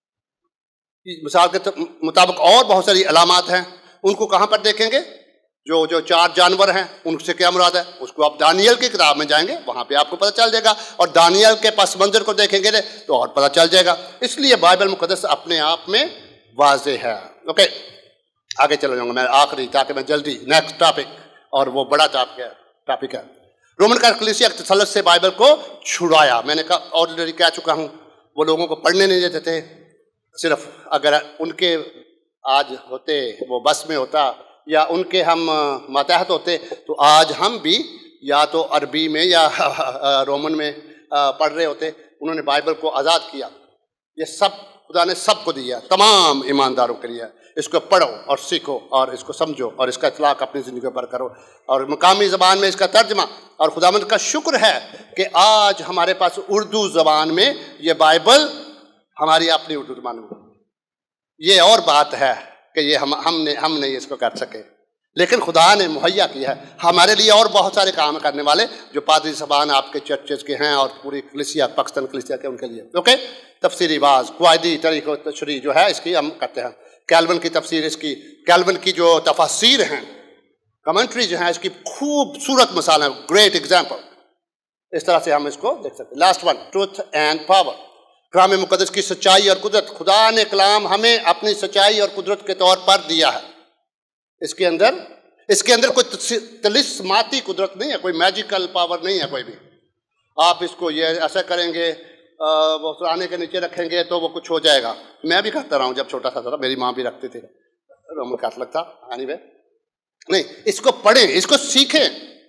मिसाल के मुताबिक और बहुत सारी अलामात हैं, उनको कहां पर देखेंगे? जो जो चार जानवर हैं उनसे क्या मुराद है, उसको आप दानियल की किताब में जाएंगे, वहां पे आपको पता चल जाएगा, और दानियल के पस मंजर को देखेंगे तो और पता चल जाएगा। इसलिए बाइबल मुकद्दस अपने आप में वाज़े है। ओके, आगे चला जाऊंगा मैं आखिरी, ताकि मैं जल्दी नेक्स्ट टॉपिक, और वो बड़ा टॉपिक है टॉपिक है रोमन का कलीसिया तसल्लुत से बाइबल को छुड़ाया। मैंने कहा ऑलरेडी कह चुका हूं, वो लोगों को पढ़ने नहीं देते थे। सिर्फ अगर उनके आज होते, वो बस में होता, या उनके हम मातहत होते, तो आज हम भी या तो अरबी में या रोमन में पढ़ रहे होते। उन्होंने बाइबल को आज़ाद किया। ये सब खुदा ने सबको दिया, तमाम ईमानदारों के लिए। इसको पढ़ो और सीखो और इसको समझो और इसका इतलाक़ अपनी ज़िंदगी पर करो, और मकामी ज़बान में इसका तर्जमा। और खुदावंद का शुक्र है कि आज हमारे पास उर्दू ज़बान में ये बाइबल, हमारी अपनी उर्दू ज़बान में। ये और बात है कि ये हम हमने हम नहीं इसको कर सके, लेकिन खुदा ने मुहैया किया है हमारे लिए और बहुत सारे काम करने वाले, जो पादरी ज़बान आपके चर्चेज के हैं और पूरी कलीसिया, पाकिस्तान कलीसिया के, उनके लिए। ओके, तफसीरी बाज़ क्वायदी तरीक़ तशरीह जो है इसकी हम करते हैं। कैल्विन की तफसीर, इसकी कैल्विन की जो तफसीर हैं, कमेंट्री जो है, इसकी खूबसूरत मिसाल है, ग्रेट एग्जाम्पल। इस तरह से हम इसको देख सकते हैं। Last one, truth and power, कलाम मुकद्दस की सच्चाई और कुदरत। खुदा ने कलाम हमें अपनी सच्चाई और कुदरत के तौर पर दिया है। इसके अंदर इसके अंदर कोई तिलिस्माती कुदरत नहीं है, कोई मैजिकल पावर नहीं है कोई भी। आप इसको ये ऐसा करेंगे, वो आने के नीचे रखेंगे तो वो कुछ हो जाएगा। मैं भी करता रहा हूँ, जब छोटा सा था, मेरी माँ भी रखती थी, रोमन कैथोलिक था। एनीवे, नहीं, इसको पढ़ें, इसको सीखें,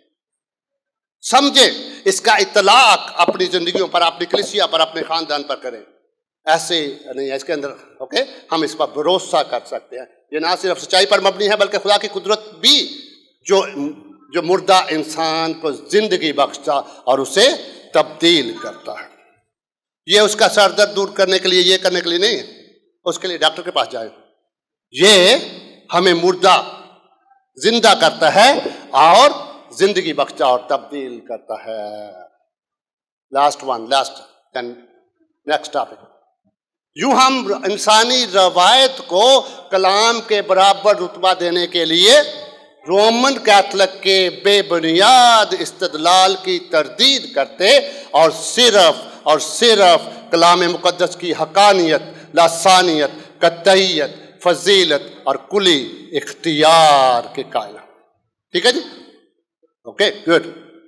समझें, इसका इतलाक अपनी जिंदगियों पर, अपनी कलीसिया पर, अपने खानदान पर करें। ऐसे नहीं है इसके अंदर। ओके, हम इस पर भरोसा कर सकते हैं। ये ना सिर्फ सच्चाई पर मबनी है, बल्कि खुदा की कुदरत भी, जो जो मुर्दा इंसान को जिंदगी बख्शता और उसे तब्दील करता है। ये उसका सर दर्द दूर करने के लिए, ये करने के लिए नहीं है, उसके लिए डॉक्टर के पास जाए। ये हमें मुर्दा जिंदा करता है और जिंदगी बख्शता और तब्दील करता है। Last one, last then next topic. यूं हम इंसानी रवायत को कलाम के बराबर रुतबा देने के लिए रोमन कैथोलिक के बेबुनियाद इस्तदलाल की तरदीद करते और सिर्फ और सिर्फ कलाम मुकद्दस की हकानियत, लासानियत, कतईयत, फजीलत और कुली इख्तियार के कायल। ठीक है जी? Okay, good,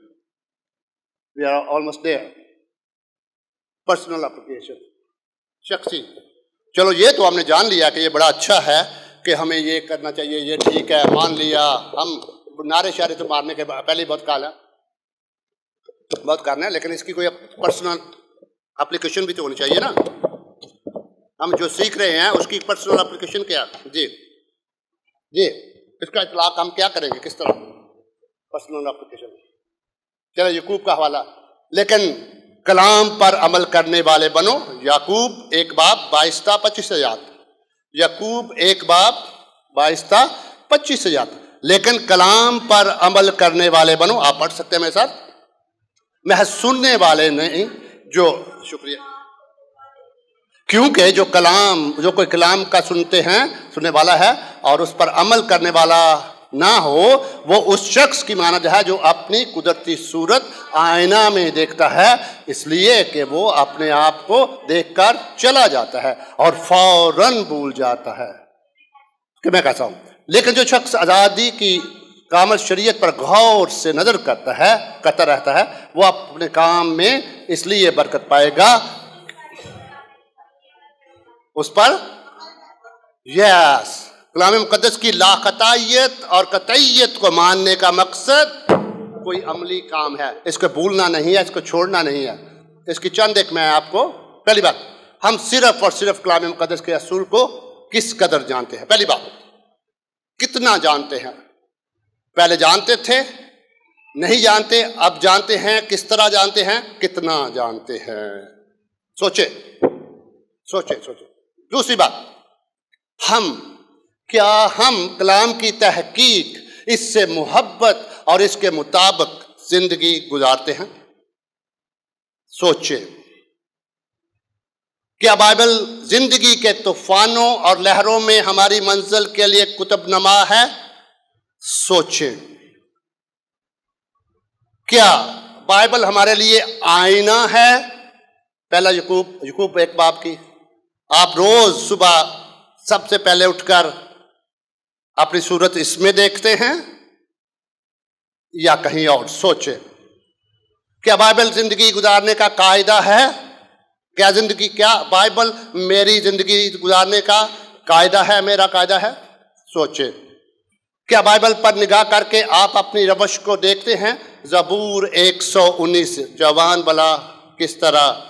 we are almost there. Personal application, शख्सी। चलो, ये तो हमने जान लिया कि ये बड़ा अच्छा है कि हमें ये करना चाहिए, ये ठीक है, मान लिया। हम नारे शारे तो मारने के पहले बहुत काला बहुत करना है, लेकिन इसकी कोई पर्सनल एप्लीकेशन भी तो होनी चाहिए ना। हम जो सीख रहे हैं उसकी पर्सनल एप्लीकेशन क्या? जी जी, इसका इतलाक हम क्या करेंगे, किस तरह पर्सनल एप्लीकेशन? चलो, याकूब का हवाला, लेकिन कलाम पर अमल करने वाले बनो। याकूब एक बाब बाईसता पच्चीस आयात, याकूब एक बाब बाईसता पच्चीस आयात। लेकिन कलाम पर अमल करने वाले बनो। आप पढ़ सकते हैं मेरे साथ। महज सुनने वाले नहीं, जो शुक्रिया, क्योंकि जो कलाम जो कोई कलाम का सुनते हैं, सुनने वाला है और उस पर अमल करने वाला ना हो, वो उस शख्स की मानद है जो अपनी कुदरती सूरत आईना में देखता है, इसलिए कि वो अपने आप को देखकर चला जाता है और फौरन भूल जाता है कि मैं कैसा हूं। लेकिन जो शख्स आज़ादी की कामल शरीयत पर गौर से नजर करता है करता रहता है, वो अपने काम में इसलिए बरकत पाएगा, उस पर यस कलाम मुकद्दस की लाकतायत और कतईयत को मानने का मकसद कोई अमली काम है, इसको भूलना नहीं है, इसको छोड़ना नहीं है। इसकी चंद एक मैं आपको, पहली बात, हम सिर्फ और सिर्फ कलाम मुकद्दस के असूल को किस कदर जानते हैं। पहली बात, कितना जानते हैं। पहले जानते थे, नहीं जानते, अब जानते हैं, किस तरह जानते हैं, कितना जानते हैं। सोचे सोचे सोचे दूसरी बात, हम क्या हम कलाम की तहकीक, इससे मोहब्बत और इसके मुताबिक जिंदगी गुजारते हैं। सोचे, क्या बाइबल जिंदगी के तूफानों और लहरों में हमारी मंजिल के लिए कुतुबनुमा है। सोचे, क्या बाइबल हमारे लिए आईना है। पहला यकूब यकूब एक बाब की, आप रोज सुबह सबसे पहले उठकर अपनी सूरत इसमें देखते हैं या कहीं और। सोचे, क्या बाइबल जिंदगी गुजारने का कायदा है। क्या जिंदगी क्या बाइबल मेरी जिंदगी गुजारने का कायदा है, मेरा कायदा है। सोचे, क्या बाइबल पर निगाह करके आप अपनी रवश को देखते हैं। ज़बूर एक सौ उन्नीस, जवान भला किस तरह,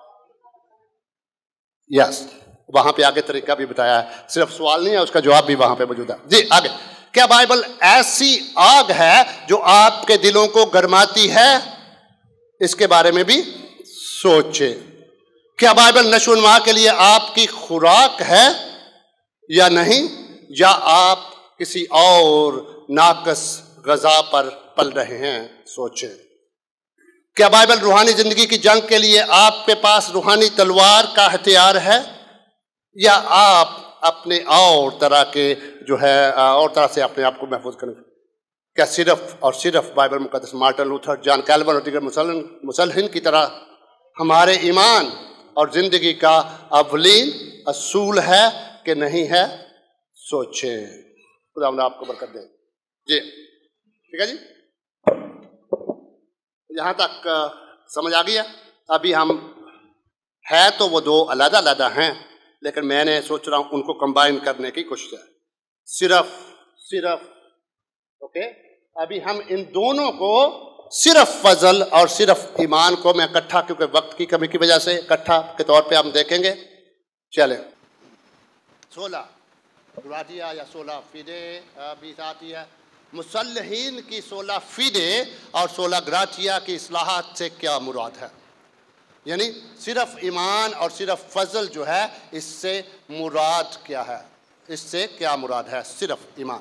यस, वहां पे आगे तरीका भी बताया है, सिर्फ सवाल नहीं है, उसका जवाब भी वहां पे मौजूद है। जी आगे, क्या बाइबल ऐसी आग है जो आपके दिलों को गरमाती है। इसके बारे में भी सोचे। क्या बाइबल नशोनुमा के लिए आपकी खुराक है या नहीं, या आप किसी और नाकस ग़ज़ा पर पल रहे हैं। सोचें, क्या बाइबल रूहानी जिंदगी की जंग के लिए आपके पास रूहानी तलवार का हथियार है, या आप अपने और तरह के जो है और तरह से अपने आप को महफूज करें। क्या सिर्फ और सिर्फ बाइबल मुकद्दस मार्टिन लूथर, जॉन कैल्विन और दीगर मुसलहिन की तरह हमारे ईमान और जिंदगी का अवलीन असूल है कि नहीं है। सोचें, खुदा आपको बरकत दे। जी ठीक है जी, यहाँ तक समझ आ गया। अभी हम है तो वो दो अलग अलग हैं, लेकिन मैंने सोच रहा हूँ उनको कंबाइन करने की कोशिश है। सिर्फ सिर्फ ओके, अभी हम इन दोनों को सिर्फ फजल और सिर्फ ईमान को मैं इकट्ठा, क्योंकि वक्त की कमी की वजह से इकट्ठा के तौर पे हम देखेंगे। चले, सोलह ग्राटिया या सोलह फिदे भी आती है। मुसल्लहीन की सोलह फिदे और सोलह ग्राटिया की इस्लाहात से क्या मुराद है, यानी सिर्फ ईमान और सिर्फ फजल जो है इससे मुराद क्या है, इससे क्या मुराद है। सिर्फ ईमान,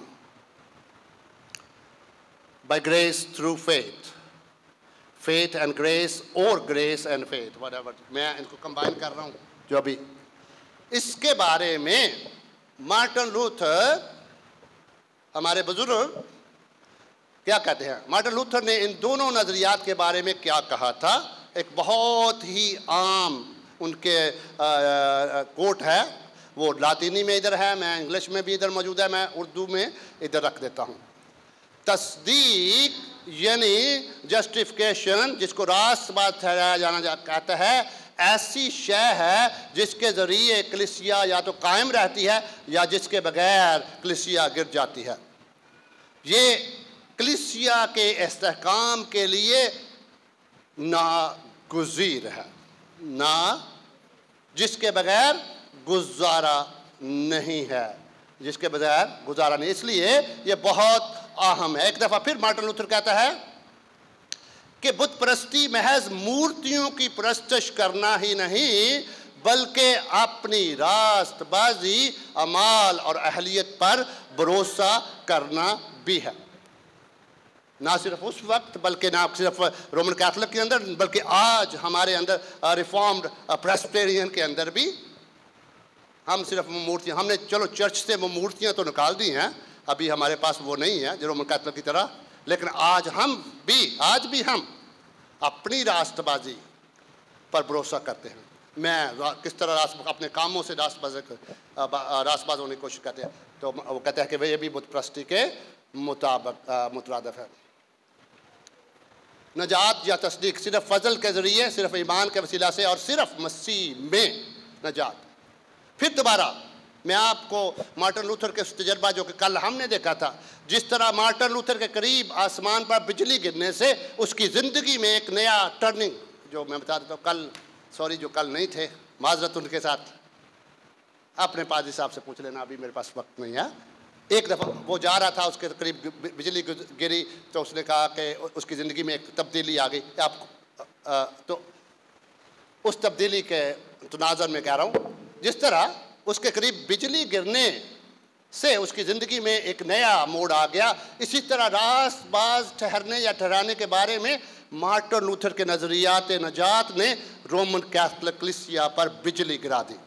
by grace through faith, faith and grace or grace and faith, whatever, मैं इनको कंबाइन कर रहा हूँ जो अभी। इसके बारे में मार्टिन लूथर हमारे बुजुर्ग क्या कहते हैं। मार्टिन लूथर ने इन दोनों नजरियात के बारे में क्या कहा था, एक बहुत ही आम उनके कोट है, वो लातीनी में इधर है, मैं इंग्लिश में भी इधर मौजूद है, मैं उर्दू में इधर रख देता हूँ। तस्दीक यानी जस्टिफिकेशन, जिसको रास्तबाज ठहराया जाना जा, कहता है ऐसी शय है जिसके ज़रिए कलीसिया या तो कायम रहती है या जिसके बगैर कलीसिया गिर जाती है। ये कलीसिया के इस्तेहकाम के लिए नागुज़ीर है, ना जिसके बगैर गुजारा नहीं है, जिसके बगैर गुजारा नहीं। इसलिए ये बहुत अहम है। एक दफ़ा फिर मार्टिन लूथर कहता है कि बुत परस्ती महज मूर्तियों की परस्तश करना ही नहीं, बल्कि अपनी रास्तबाजी, अमाल और अहलियत पर भरोसा करना भी है। ना सिर्फ उस वक्त, बल्कि ना सिर्फ रोमन कैथोलिक के अंदर, बल्कि आज हमारे अंदर रिफॉर्म्ड प्रेस्बिटेरियन के अंदर भी हम सिर्फ मूर्तियाँ, हमने चलो चर्च से वो मूर्तियाँ तो निकाल दी हैं, अभी हमारे पास वो नहीं है जो रोमन कैथोलिक की तरह, लेकिन आज हम भी आज भी हम अपनी रास्तबाजी पर भरोसा करते हैं। मैं किस तरह रास्त अपने कामों से रास्तबाज रास्तबाज होने की कोशिश करते हैं, तो वो कहते हैं कि वह ये भी बुत परस्ती के मुताबिक मुतरादिफ है। नजात या तस्दीक सिर्फ फजल के ज़रिए, सिर्फ ईमान के वसीला से और सिर्फ मसीह में नजात। फिर दोबारा मैं आपको मार्टिन लूथर के तजर्बा जो कि कल हमने देखा था, जिस तरह मार्टिन लूथर के करीब आसमान पर बिजली गिरने से उसकी ज़िंदगी में एक नया टर्निंग, जो मैं बता देता हूँ कल, सॉरी जो कल नहीं थे, माजरत उनके साथ, अपने पाजी साहब से पूछ लेना, अभी मेरे पास वक्त नहीं है। एक दफ़ा वो जा रहा था, उसके करीब बिजली गिरी तो उसने कहा कि उसकी ज़िंदगी में एक तब्दीली आ गई। आप तो उस तब्दीली के तनाज़र में कह रहा हूँ, जिस तरह उसके करीब बिजली गिरने से उसकी ज़िंदगी में एक नया मोड़ आ गया, इसी तरह रास बाज ठहरने या ठहराने के बारे में मार्टिन लूथर के नज़रियात नजात ने रोमन कैथोलिक कलीसिया पर बिजली गिरा दी,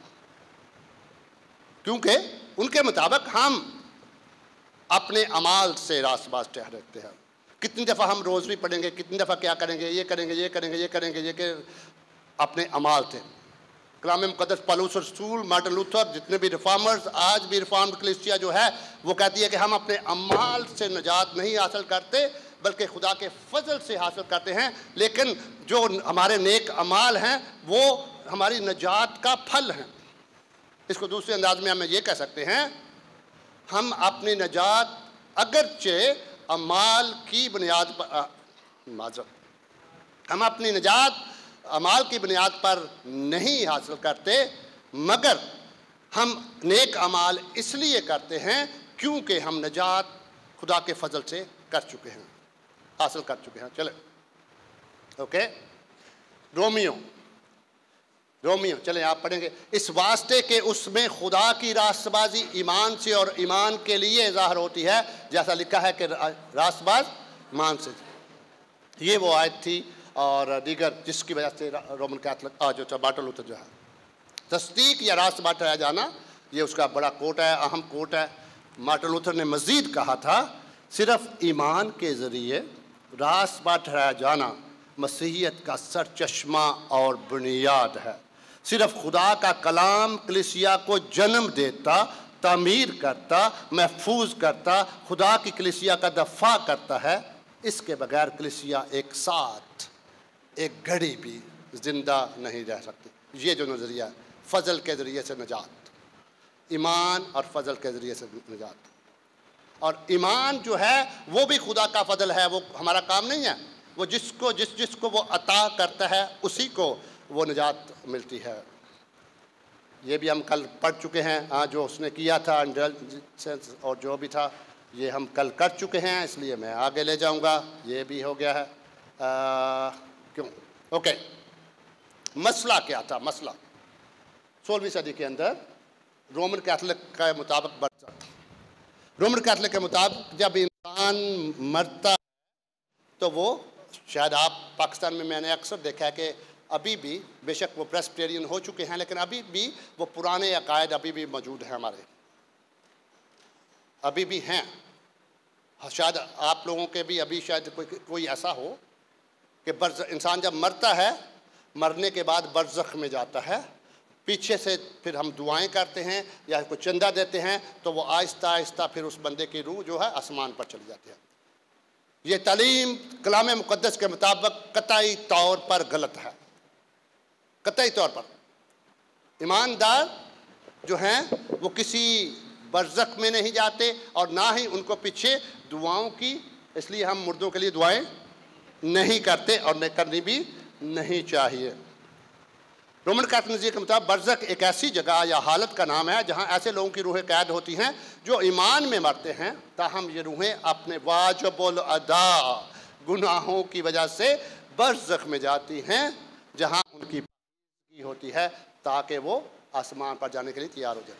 क्योंकि उनके मुताबिक हम अपने अमाल से रासबाज ठहरते हैं। कितनी दफ़ा हम रोज़ भी पढ़ेंगे, कितनी दफ़ा क्या करेंगे, ये करेंगे ये करेंगे ये करेंगे ये के अपने अमाल थे। कलाम मुक़द्दस पौलुस रसूल, मार्टिन लूथर, जितने भी रिफॉर्मर्स, आज भी रिफॉर्म्ड कलीसिया जो है वो कहती है कि हम अपने अमाल से निजात नहीं हासिल करते बल्कि खुदा के फजल से हासिल करते हैं। लेकिन जो हमारे नेक अमाल हैं वो हमारी निजात का फल हैं। इसको दूसरे अंदाज में हम ये कह सकते हैं, हम अपनी निजात अगरचे अमाल की बुनियाद पर माजर हम अपनी निजात अमाल की बुनियाद पर नहीं हासिल करते, मगर हम नेक अमाल इसलिए करते हैं क्योंकि हम निजात खुदा के फजल से कर चुके हैं, हासिल कर चुके हैं। चले ओके, रोमियो रोमियो चलें आप पढ़ेंगे, इस वास्ते के उसमें खुदा की रास्तबाजी ईमान से और ईमान के लिए ज़ाहिर होती है, जैसा लिखा है कि रास्तबाज ईमान से। ये वो आयत थी और दीगर जिसकी वजह से रोमन कैथोलिक जो मार्टिन लूथर जो है, तस्दीक या रास्तबाज ठहराया जाना, ये उसका बड़ा कोट है, अहम कोट है। मार्टिन लूथर ने मज़ीद कहा था, सिर्फ ईमान के ज़रिए रास्तबाज ठहराया जाना मसीहियत का सर चश्मा और बुनियाद है। सिर्फ खुदा का कलाम कलीसिया को जन्म देता, तामीर करता, महफूज करता, खुदा की कलीसिया का दफा करता है। इसके बगैर कलीसिया एक साथ एक घड़ी भी जिंदा नहीं रह सकती। ये जो नज़रिया है, फजल के ज़रिए से निजात, ईमान और फजल के ज़रिए से निजात। और ईमान जो है वो भी खुदा का फजल है, वो हमारा काम नहीं है। वो जिसको जिस जिसको वो अता करता है उसी को वो निजात मिलती है। ये भी हम कल पढ़ चुके हैं, हाँ, जो उसने किया था इंडल्जेंस और जो भी था ये हम कल कर चुके हैं, इसलिए मैं आगे ले जाऊंगा। ये भी हो गया है। आ, क्यों ओके, मसला क्या था? मसला सोलहवीं सदी के अंदर रोमन कैथोलिक के मुताबिक बढ़ता था। रोमन कैथोलिक के मुताबिक जब इंसान मरता तो वो, शायद आप पाकिस्तान में मैंने अक्सर देखा है कि अभी भी, बेशक वो प्रेस्बिटेरियन हो चुके हैं, लेकिन अभी भी वो पुराने अकायद अभी भी मौजूद हैं, हमारे अभी भी हैं। शायद आप लोगों के भी अभी शायद कोई कोई ऐसा हो कि बर्ज़ इंसान जब मरता है, मरने के बाद बरज़ख में जाता है, पीछे से फिर हम दुआएं करते हैं या कोई चंदा देते हैं तो वो आहिस्ता आहिस्ता फिर उस बंदे की रूह जो है आसमान पर चली जाती है। ये तालीम कलाम मुक़द्दस के मुताबिक कतई तौर पर गलत है। कतई तौर पर ईमानदार जो हैं वो किसी बरज़ख में नहीं जाते और ना ही उनको पीछे दुआओं की, इसलिए हम मुर्दों के लिए दुआएं नहीं करते और नहीं करनी भी नहीं चाहिए। रोमन कैथोलिक नज़रिए के मुताबिक बरज़ख एक ऐसी जगह या हालत का नाम है जहाँ ऐसे लोगों की रूहें कैद होती हैं जो ईमान में मरते हैं, ताहम ये रूहें अपने वाजिबुल अदा गुनाहों की वजह से बरज़ख में जाती हैं जहाँ उनकी की होती है ताकि वो आसमान पर जाने के लिए तैयार हो जाए।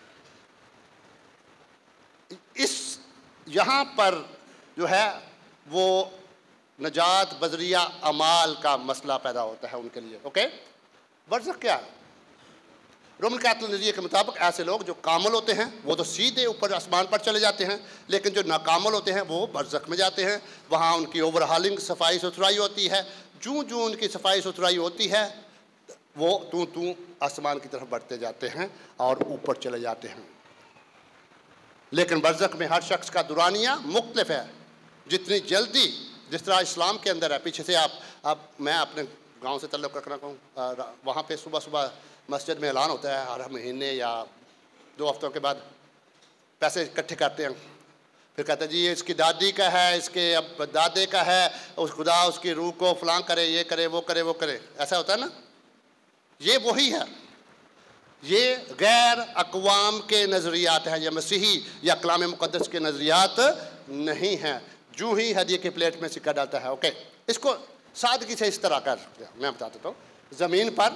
इस यहाँ पर जो है वो नजात बजरिया अमाल का मसला पैदा होता है उनके लिए। ओके, बरज़ख क्या है? रोमन कैथोलिक नज़रिए के मुताबिक ऐसे लोग जो कामल होते हैं वो तो सीधे ऊपर आसमान पर चले जाते हैं, लेकिन जो नाकामल होते हैं वो बरज़ख में जाते हैं। वहाँ उनकी ओवरहालिंग, सफाई सुथराई होती है। जूँ जूँ उनकी सफाई सुथराई होती है वो तू तू आसमान की तरफ बढ़ते जाते हैं और ऊपर चले जाते हैं। लेकिन बरज़ख में हर शख्स का दुरानिया मुख्तलिफ है। जितनी जल्दी, जिस तरह इस्लाम के अंदर है, पीछे से आप अब मैं अपने गांव से तल्लुक़ रखना कहूँ, वहाँ पे सुबह सुबह मस्जिद में ऐलान होता है हर महीने या दो हफ्तों के बाद पैसे इकट्ठे करते हैं, फिर कहते हैं जी ये इसकी दादी का है, इसके अब दादे का है, उस खुदा उसकी रूह को फलां करे, ये करे, वो करे, वो करे। ऐसा होता है ना। ये वही है, ये गैर अक़वाम के नज़रियात हैं, ये मसीही या कलाम मुक़द्दस के नज़रियात नहीं हैं। जो ही हदिये की प्लेट में सिक्का डालता है, ओके, इसको सादगी से इस तरह कर, मैं बता देता हूँ। ज़मीन पर,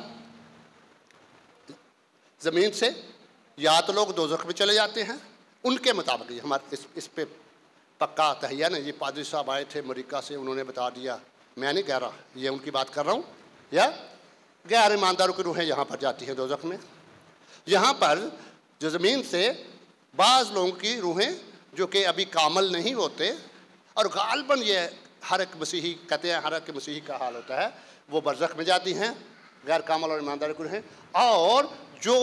ज़मीन से या तो लोग दोज़ख में चले जाते हैं, उनके मुताबिक। ये हमारे इस इस पे पक्का तहिया ना, ये पादरी साहब आए थे अमेरिका से, उन्होंने बता दिया, मैं नहीं कह रहा, ये उनकी बात कर रहा हूँ। या गैर ईमानदारों की रूहें यहाँ पर जाती हैं दोज़ख में। यहाँ पर जो ज़मीन से बाज़ लोगों की रूहें जो कि अभी कामल नहीं होते, और गालबन ये हर एक मसीही कहते हैं, हर एक मसीही का हाल होता है, वो बरज़ख में जाती हैं, गैर कामल और ईमानदारों की रूहें। और जो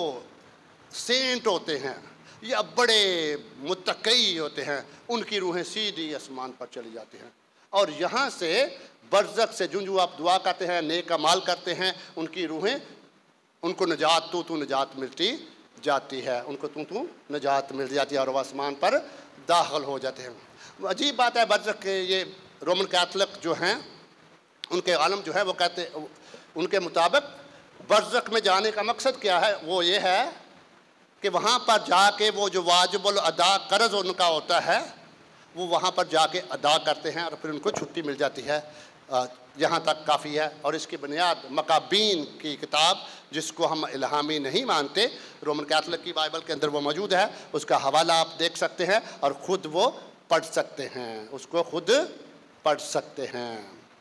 सेंट होते हैं या बड़े मुत्तक़ी होते हैं, उनकी रूहें सीधी आसमान पर चली जाती हैं। और यहाँ से बरज़ख से जुन जो आप दुआ करते हैं, नेक अमाल करते हैं, उनकी रूहें, उनको नजात तू तू नजात मिलती जाती है, उनको तू तू नजात मिल जाती है और वह आसमान पर दाखिल हो जाते हैं। अजीब बात है, बरज़ख के ये रोमन कैथलिक जो हैं, उनके आलम जो है वो कहते, उनके मुताबिक बरज़ख में जाने का मकसद क्या है, वो ये है कि वहाँ पर जाके वो जो वाजिबुल अदा कर्ज़ उनका होता है, वो वहाँ पर जाके अदा करते हैं और फिर उनको छुट्टी मिल जाती है। यहाँ तक काफ़ी है। और इसकी बुनियाद मकाबीन की किताब, जिसको हम इल्हामी नहीं मानते, रोमन कैथलिक की बाइबल के अंदर वो मौजूद है, उसका हवाला आप देख सकते हैं और ख़ुद वो पढ़ सकते हैं, उसको खुद पढ़ सकते हैं।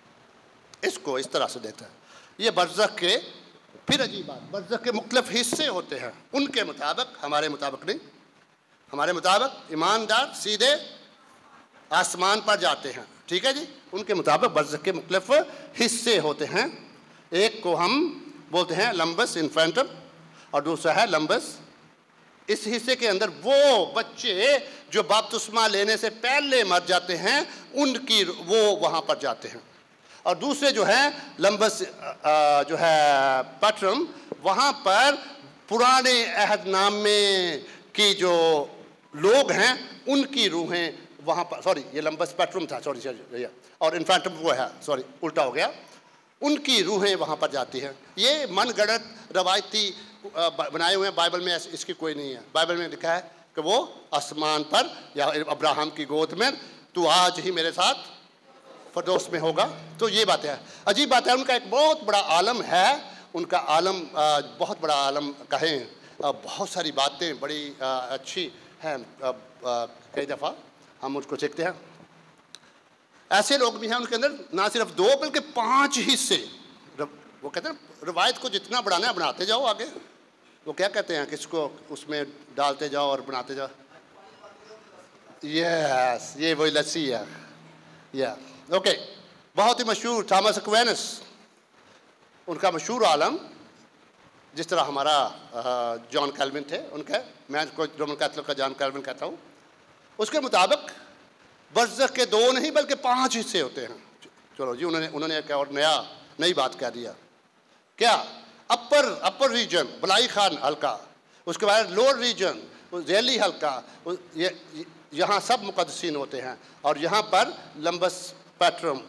इसको इस तरह से देखते हैं। ये बरज़ख के, फिर अजीब बात, बरज़ख के मुख्तलिफ हिस्से होते हैं उनके मुताबिक, हमारे मुताबिक नहीं। हमारे मुताबिक ईमानदार सीधे आसमान पर जाते हैं, ठीक है जी। उनके मुताबिक बरज़ख के मुख्तलिफ हिस्से होते हैं। एक को हम बोलते हैं लम्बस इन्फेंटम और दूसरा है लम्बस। इस हिस्से के अंदर वो बच्चे जो बपतिस्मा लेने से पहले मर जाते हैं, उनकी वो वहाँ पर जाते हैं। और दूसरे जो है लम्बस जो है पैट्रम, वहाँ पर पुराने अहदनामे की जो लोग हैं उनकी रूहें वहाँ पर, सॉरी ये लम्बस पैट्रम था, सॉरी सॉरी, और इन्फेंटम वो है, सॉरी उल्टा हो गया, उनकी रूहें वहाँ पर जाती हैं। ये मनगढ़ंत रवायती बनाए हुए हैं, बाइबल में इसकी कोई नहीं है। बाइबल में लिखा है कि वो आसमान पर या अब्राहम की गोद में, तू आज ही मेरे साथ फरदौस में होगा। तो ये बात है, अजीब बात है। उनका एक बहुत बड़ा आलम है, उनका आलम बहुत बड़ा आलम कहें, बहुत सारी बातें बड़ी अच्छी हैं, कई दफ़ा हम उसको सीखते हैं। ऐसे लोग भी हैं उनके अंदर, ना सिर्फ दो बल्कि पांच हिस्से। वो कहते हैं रवायत को जितना बढ़ाना है बनाते जाओ आगे। वो क्या कहते हैं, किसको उसमें डालते जाओ और बनाते जाओ। यस, ये वही लस्सी है। या ओके, बहुत ही मशहूर थॉमस एक्विनास, उनका मशहूर आलम, जिस तरह हमारा जॉन कैल्विन थे उनका, मैं इसको रोमन कैथलिक का जॉन कैल्विन कहता हूँ। उसके मुताबिक बरज़ख के दो नहीं बल्कि पांच हिस्से होते हैं। चलो जी, उन्होंने उन्होंने क्या और नया नई बात कह दिया। क्या? अपर अपर रीजन बलाई खान हल्का, उसके बाद लोअर रीजन जैली हल्का, ये यहाँ सब मुक़द्दसीन होते हैं। और यहाँ पर लम्बस पैट्रम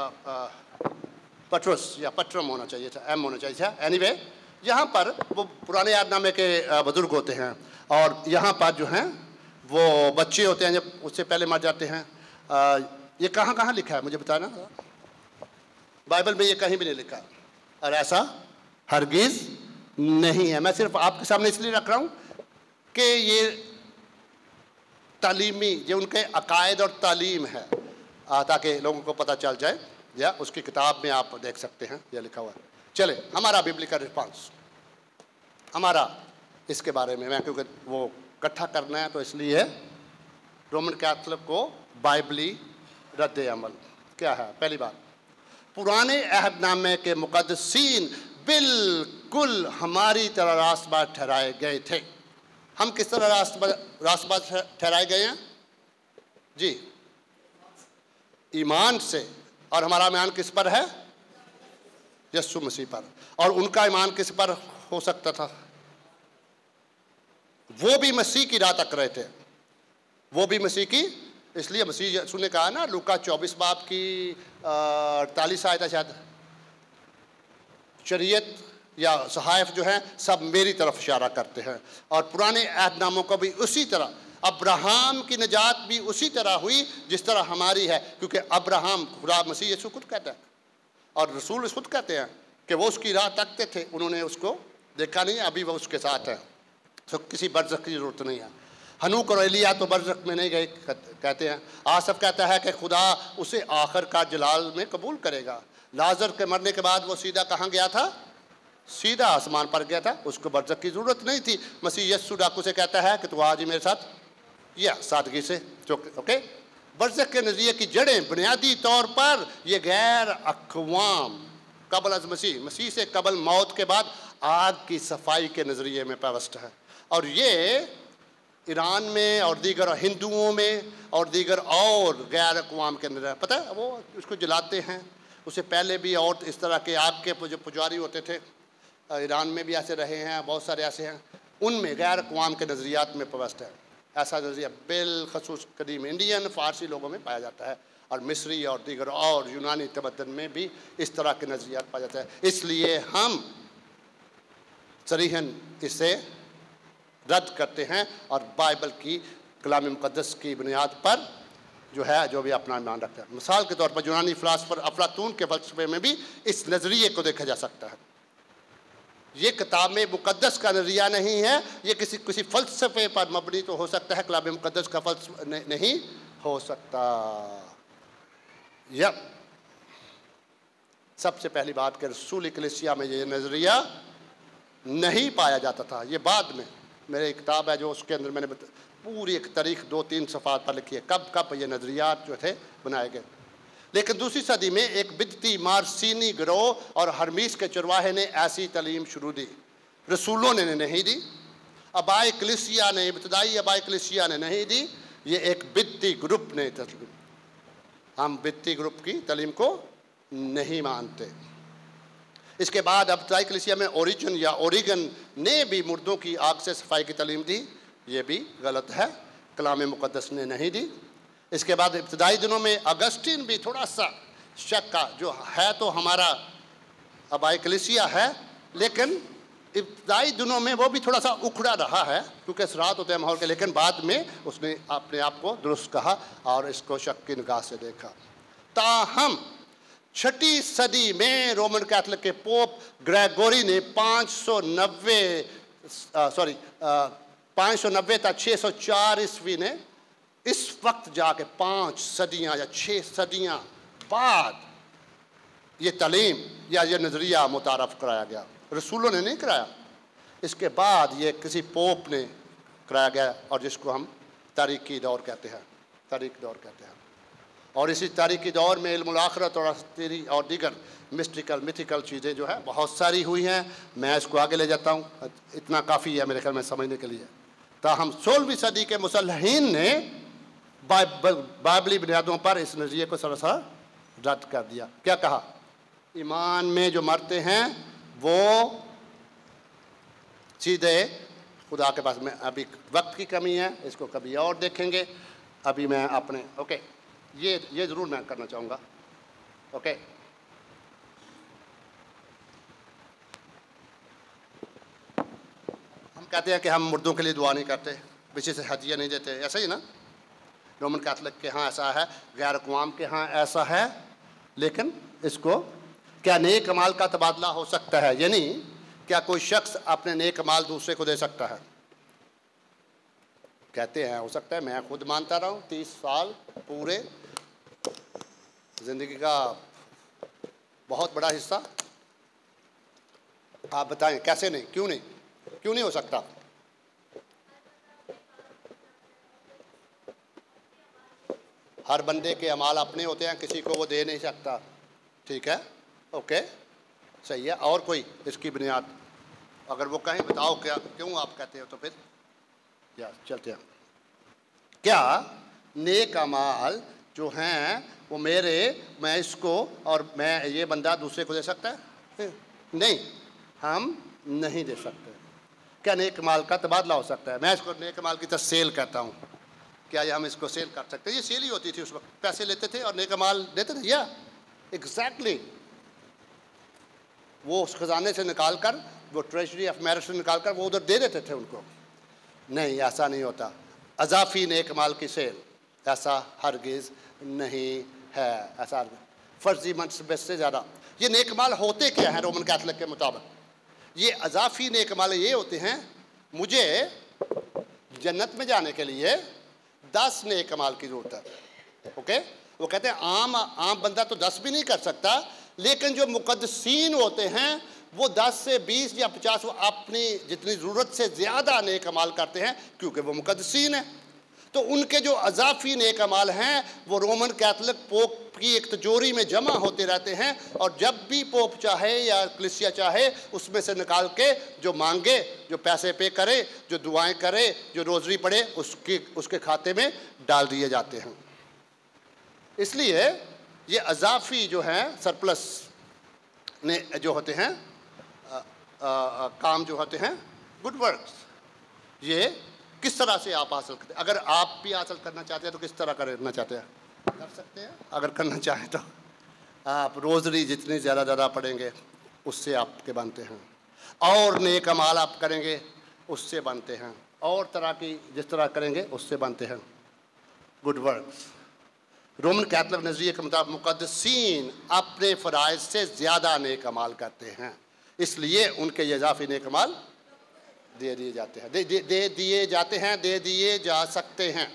पट्रस या पट्रम होना चाहिए था, एम होना चाहिए था। एनीवे, यहाँ पर वो पुराने यादनामे के बुजुर्ग होते हैं और यहाँ पर जो हैं वो बच्चे होते हैं जब उससे पहले मर जाते हैं। आ, ये कहाँ कहाँ लिखा है मुझे बताना, बाइबल में ये कहीं भी नहीं लिखा और ऐसा हरगिज़ नहीं है। मैं सिर्फ आपके सामने इसलिए रख रहा हूँ कि ये तालीमी, ये उनके अकायद और तालीम है, ताकि लोगों को पता चल जाए, या उसकी किताब में आप देख सकते हैं यह लिखा हुआ है। चले, हमारा बिब्लिकल रिस्पांस, हमारा इसके बारे में, मैं क्योंकि वो इकट्ठा करना है तो इसलिए रोमन कैथलिक को बाइबली रद्द अमल क्या है। पहली बात, पुराने अहदनामे के मुक़द्दसीन बिल्कुल हमारी तरह रास्तबाज ठहराए गए थे। हम किस तरह रास्तबाज रास्तबाज ठहराए गए हैं जी? ईमान से। और हमारा ईमान किस पर है? यीशु मसीह पर। और उनका ईमान किस पर हो सकता था? वो भी मसीह की राह तक रहे थे, वो भी मसीह की। इसलिए मसीह यीशु ने कहा ना, लूका चौबीस बाब की अड़तालीस आयत है शायद, शरीयत या सहायफ जो है सब मेरी तरफ इशारा करते हैं। और पुराने अहदनामों को भी उसी तरह, अब्राहम की निजात भी उसी तरह हुई जिस तरह हमारी है, क्योंकि अब्राहम, खुदा मसीह यीशु खुद कहता है और रसूल खुद कहते हैं कि वो उसकी राह तकते थे, उन्होंने उसको देखा नहीं, अभी वो उसके साथ है, तो किसी बरज़ख की ज़रूरत नहीं है। हनूक और एलिया तो बरज़ख में नहीं गए कहते हैं। आसफ कहता है कि खुदा उसे आखिर का जलाल में कबूल करेगा। लाजर के मरने के बाद वो सीधा कहाँ गया था? सीधा आसमान पर गया था, उसको बरज़ख की ज़रूरत नहीं थी। मसीह यीशु डाकू से कहता है कि तू आज ही मेरे साथ, या सादगी से, जो ओके। बरज़ख के नज़रिए की जड़ें बुनियादी तौर पर ये गैर अक़वाम कबल अज़ मसीह, मसीह से कबल मौत के बाद आग की सफाई के नज़रिए में पेवस्त है। और ये ईरान में और दीगर हिंदुओं में और दीगर और गैर अक़वाम के अंदर पता है, वो उसको जलाते हैं। उससे पहले भी और इस तरह के आग के जो पुजारी होते थे, ईरान में भी ऐसे रहे हैं, बहुत सारे ऐसे हैं, उनमें गैर अक़वाम के नज़रियात में पेवस्त है। ऐसा नज़रिया बिलखसूस कदीम इंडियन फ़ारसी लोगों में पाया जाता है, और मिस्री और दीगर और यूनानी तमद्दन में भी इस तरह के नज़रियात पाया जाता है। इसलिए हम सरीहन इसे रद्द करते हैं और बाइबल की कलाम मुक़द्दस की बुनियाद पर जो है जो भी अपना ईमान रखता है। मिसाल के तौर पर यूनानी फ़िलासफ़र अफलातून के फ़लसफ़े में भी इस नज़रिए को देखा जा सकता है। ये किताब में मुक़द्दस का नज़रिया नहीं है, ये किसी किसी फ़लसफ़े पर मबनी तो हो सकता है, कलाम मुक़द्दस का फ़लसफ़ा नहीं हो सकता। यह सबसे पहली बात कि रसूल कलीसिया में ये नज़रिया नहीं पाया जाता था। ये बाद में मेरी एक किताब है जो उसके अंदर मैंने पूरी एक तारीख दो तीन सफ़ात पर लिखी है, कब कब ये नज़रियात जो थे बनाए गए। लेकिन दूसरी सदी में एक बिदती मारसीनी गिरोह और हरमीस के चरवाहे ने ऐसी तालीम शुरू दी, रसूलों ने नहीं दी, अबाए कलीसिया ने, इब्तदाई अबाए कलीसिया ने नहीं दी, ये एक बिदती ग्रुप ने तालीम। हम बिदती ग्रुप की तालीम को नहीं मानते। इसके बाद इब्तदाई कलीसिया में ओरिजिन या ओरिगन ने भी मुर्दों की आग से सफाई की तालीम दी, ये भी गलत है, कलाम मुक़द्दस ने नहीं दी। इसके बाद इब्तदाई दिनों में अगस्टीन भी थोड़ा सा शक का, जो है तो हमारा अबाए कलीसिया है, लेकिन इब्तदाई दिनों में वो भी थोड़ा सा उखड़ा रहा है क्योंकि असरात होते हैं माहौल के, लेकिन बाद में उसने अपने आप को दुरुस्त कहा और इसको शक की निगाह से देखा। ताहम छठी सदी में रोमन कैथोलिक के पोप ग्रेगोरी ने पाँच सौ नब्बे सॉरी पाँच सौ नब्बे तक छः सौ चार ईस्वी ने इस वक्त जाके पाँच सदियां या छः सदियां बाद ये तालीम या ये नज़रिया मुतारफ़ कराया गया। रसूलों ने नहीं कराया, इसके बाद ये किसी पोप ने कराया गया, और जिसको हम तारीख़ी दौर कहते हैं, तारीख़ दौर कहते हैं। और इसी तारीख़ी दौर में इल्मुल आखिरत और अस्तिरी और दीगर मिस्टिकल मिथिकल चीज़ें जो है बहुत सारी हुई हैं। मैं इसको आगे ले जाता हूँ, इतना काफ़ी है मेरे ख्याल में समझने के लिए। ताहम सोलहवीं सदी के मुसल्लहीन ने बाइबली बुनियादों पर इस नज़रिए को सरासर रद्द कर दिया। क्या कहा? ईमान में जो मरते हैं वो सीधे खुदा के पास में। अभी वक्त की कमी है, इसको कभी और देखेंगे। अभी मैं अपने ओके ये ये ज़रूर मैं करना चाहूँगा। ओके हम कहते हैं कि हम मुर्दों के लिए दुआ नहीं करते, पीछे से हदिया नहीं देते, ऐसा ही ना। रोमन कैथोलिक के यहाँ ऐसा है, गैर अक़वाम के यहाँ ऐसा है, लेकिन इसको क्या नेक माल का तबादला हो सकता है? यानी क्या कोई शख्स अपने नेक माल दूसरे को दे सकता है? कहते हैं हो सकता है। मैं खुद मानता रहा हूँ, तीस साल पूरे ज़िंदगी का बहुत बड़ा हिस्सा। आप बताएं कैसे नहीं, क्यों नहीं, क्यों नहीं हो सकता? हर बंदे के अमाल अपने होते हैं, किसी को वो दे नहीं सकता। ठीक है, ओके, सही है। और कोई इसकी बुनियाद अगर वो कहें बताओ क्या, क्यों आप कहते हो, तो फिर या चलते हैं। क्या नेक अमाल जो हैं वो मेरे, मैं इसको और मैं ये बंदा दूसरे को दे सकता है? नहीं, हम नहीं दे सकते। क्या नेक माल का तबादला हो सकता है? मैं इसको नेक माल की तरह सेल कहता हूँ। क्या ये हम इसको सेल कर सकते हैं? ये सेल ही होती थी उस वक्त, पैसे लेते थे और नेक माल देते थे। या एग्जैक्टली वो उस खजाने से निकाल कर, वो ट्रेजरी ऑफ मैरिज से निकाल कर वो उधर दे देते थे उनको। नहीं, ऐसा नहीं होता। अजाफी नेक माल की सेल ऐसा हरगिज़ नहीं है। ऐसा फर्जी मनसबे से ज़्यादा ये नेक माल होते क्या हैं रोमन कैथोलिक के मुताबिक? ये अजाफी नेक माल ये होते हैं, मुझे जन्नत में जाने के लिए दस नेक माल की ज़रूरत है। ओके, वो कहते हैं आम आम बंदा तो दस भी नहीं कर सकता, लेकिन जो मुकद्दसीन होते हैं वो दस से बीस या पचास, वो अपनी जितनी ज़रूरत से ज़्यादा नेक अमाल करते हैं क्योंकि वो मुकद्दसीन है। तो उनके जो अजाफी नेक अमाल हैं वो रोमन कैथोलिक पोप की एक तिजोरी में जमा होते रहते हैं, और जब भी पोप चाहे या कलीसिया चाहे उसमें से निकाल के जो मांगे, जो पैसे पे करे, जो दुआएं करे, जो रोज़री पढ़े, उसके उसके खाते में डाल दिए जाते हैं। इसलिए ये अजाफी जो हैं, सरप्लस ने जो होते हैं आ, आ, आ, काम जो होते हैं, गुड वर्क्स, ये किस तरह से आप हासिल करते हैं? अगर आप भी हासिल करना चाहते हैं तो किस तरह करना चाहते हैं? कर सकते हैं। अगर करना चाहें तो आप रोज़री जितनी ज़्यादा ज़्यादा पढ़ेंगे उससे आपके बनते हैं, और नेक अमाल आप करेंगे उससे बनते हैं, और तरह की जिस तरह करेंगे उससे बनते हैं गुड वर्क्स। रोमन कैथोलिक नज़रिए के मुताबिक मुकद्दसीन अपने फ़राइज़ से ज़्यादा नेक अमाल करते हैं, इसलिए उनके ये इज़ाफ़ी नेक अमाल दे दिए जाते हैं, दे दे दे दिए जाते हैं, दे दिए जा सकते हैं।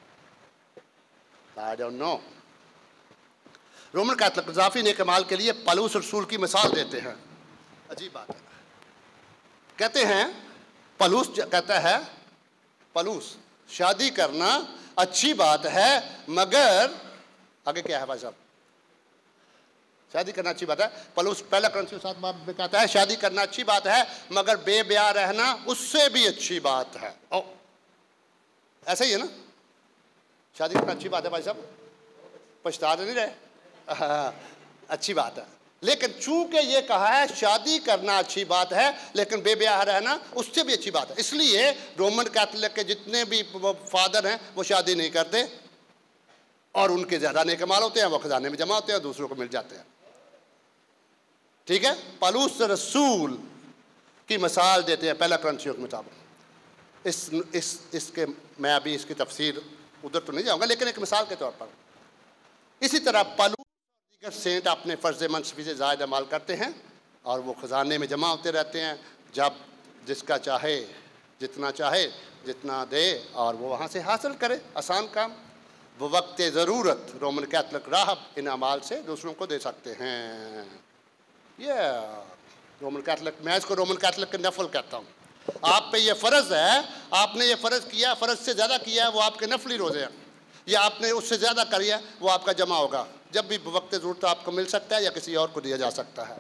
I don't know. Roman Catholic इज़ाफ़ी नेक अमाल के लिए पौलुस रसूल की मिसाल देते हैं। अजीब बात है। कहते हैं, पौलुस कहता है, पौलुस शादी करना अच्छी बात है, मगर आगे क्या है भाई साहब? शादी करना अच्छी बात है। पौलुस पहला कुरिन्थियों सात बाब में कहता है शादी करना अच्छी बात है, मगर बेब्याह रहना उससे भी अच्छी बात है। ओ, ऐसा ही है ना? शादी करना अच्छी बात है भाई साहब, पछता नहीं रहे? अच्छी बात है, लेकिन चूंकि ये कहा है शादी करना अच्छी बात है, लेकिन बेब्याह रहना उससे भी अच्छी बात है, इसलिए रोमन कैथोलिक के जितने भी फादर हैं वो शादी नहीं करते, और उनके ज़्यादा नेक अमाल होते हैं, वो खजाने में जमा होते हैं, दूसरों को मिल जाते हैं। ठीक है? पौलुस रसूल की मिसाल देते हैं पहला कुरिन्थियों के मुताबिक। इस इस इसके मैं अभी इसकी तफसीर उधर तो नहीं जाऊंगा, लेकिन एक मिसाल के तौर पर इसी तरह पौलुस और दीगर सेंट अपने फ़र्ज़ मनसबी से ज़ायद अमाल करते हैं, और वो खजाने में जमा होते रहते हैं, जब जिसका चाहे जितना चाहे जितना दे और वो वहाँ से हासिल करे। आसान काम। वो वक्त ज़रूरत रोमन कैथोलिक राहब इन अमाल से दूसरों को दे सकते हैं। ये रोमन कैथोलिक, मैं इसको रोमन कैथोलिक के नफल कहता हूँ। आप पे ये फ़र्ज़ है, आपने ये फ़र्ज़ किया, फ़र्ज़ से ज़्यादा किया है, वो आपके नफली रोज़े हैं, या आपने उससे ज़्यादा करिए वो आपका जमा होगा। जब भी वक्त ज़रूरत आपको मिल सकता है या किसी और को दिया जा सकता है।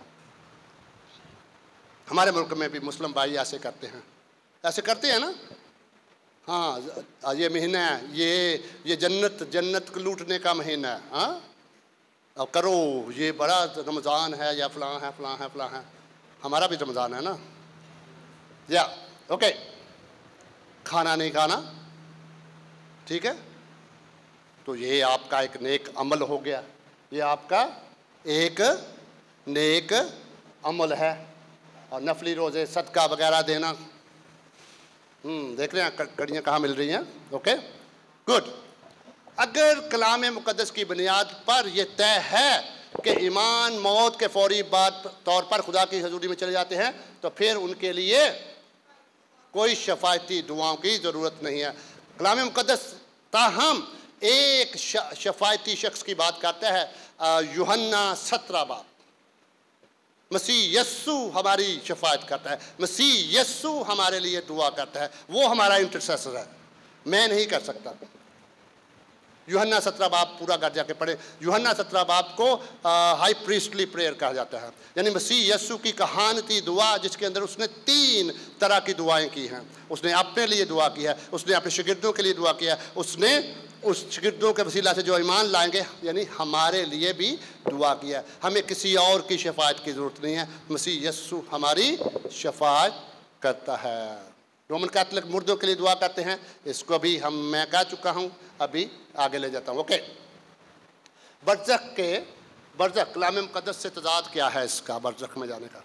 हमारे मुल्क में भी मुस्लिम भाई ऐसे करते हैं, ऐसे करते हैं ना? हाँ, ये महीना है, ये ये जन्नत जन्नत को लूटने का महीना है। हाँ, अब करो, ये बड़ा रमज़ान है या फ़लाँ है फ़लाँ है फ़लाँ है। हमारा भी रमज़ान है ना? या ओके, खाना नहीं खाना, ठीक है, तो ये आपका एक नेक अमल हो गया, ये आपका एक नेक अमल है। और नफली रोज़े, सदका वगैरह देना, हम्म देख रहे हैं कड़ियाँ कहाँ मिल रही हैं? Okay, good. अगर कलाम मुक़द्दस की बुनियाद पर यह तय है कि ईमान मौत के फौरी बाद तौर पर खुदा की हजूरी में चले जाते हैं, तो फिर उनके लिए कोई शफायती दुआओं की ज़रूरत नहीं है। कलाम मुक़द्दस ताहम एक शफायती शख्स की बात करता है, यूहन्ना सत्रह बाब। मसीह यस्सु हमारी शफायत करता है, मसीह यस्सु हमारे लिए दुआ करता है, वो हमारा इंटरसेसर है, मैं नहीं कर सकता। यूहन्ना सत्रह बाब पूरा कर जाके पढ़े। यूहन्ना सत्रह बाब को हाई प्रीस्टली प्रेयर कहा जाता है, यानी मसीह यस्सु की कहानती दुआ, जिसके अंदर उसने तीन तरह की दुआएं की हैं। उसने अपने लिए दुआ की है, उसने अपने शागिर्दों के लिए दुआ किया, उसने उस शागिर्दों के वसीला से जो ईमान लाएंगे यानी हमारे लिए भी दुआ किया। हमें किसी और की शफायत की ज़रूरत नहीं है, मसीह यस्सु हमारी शफायत करता है। रोमन कैथोलिक मुर्दों के लिए दुआ करते हैं, इसको भी हम मैं कह चुका हूँ, अभी आगे ले जाता हूँ। ओके, बरज़ख के बरज़ख कलाम मुक़द्दस से तज़ाद क्या है इसका, बरज़ख में जाने का?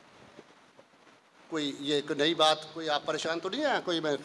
कोई ये एक नई बात, कोई आप परेशान तो नहीं है? कोई मैं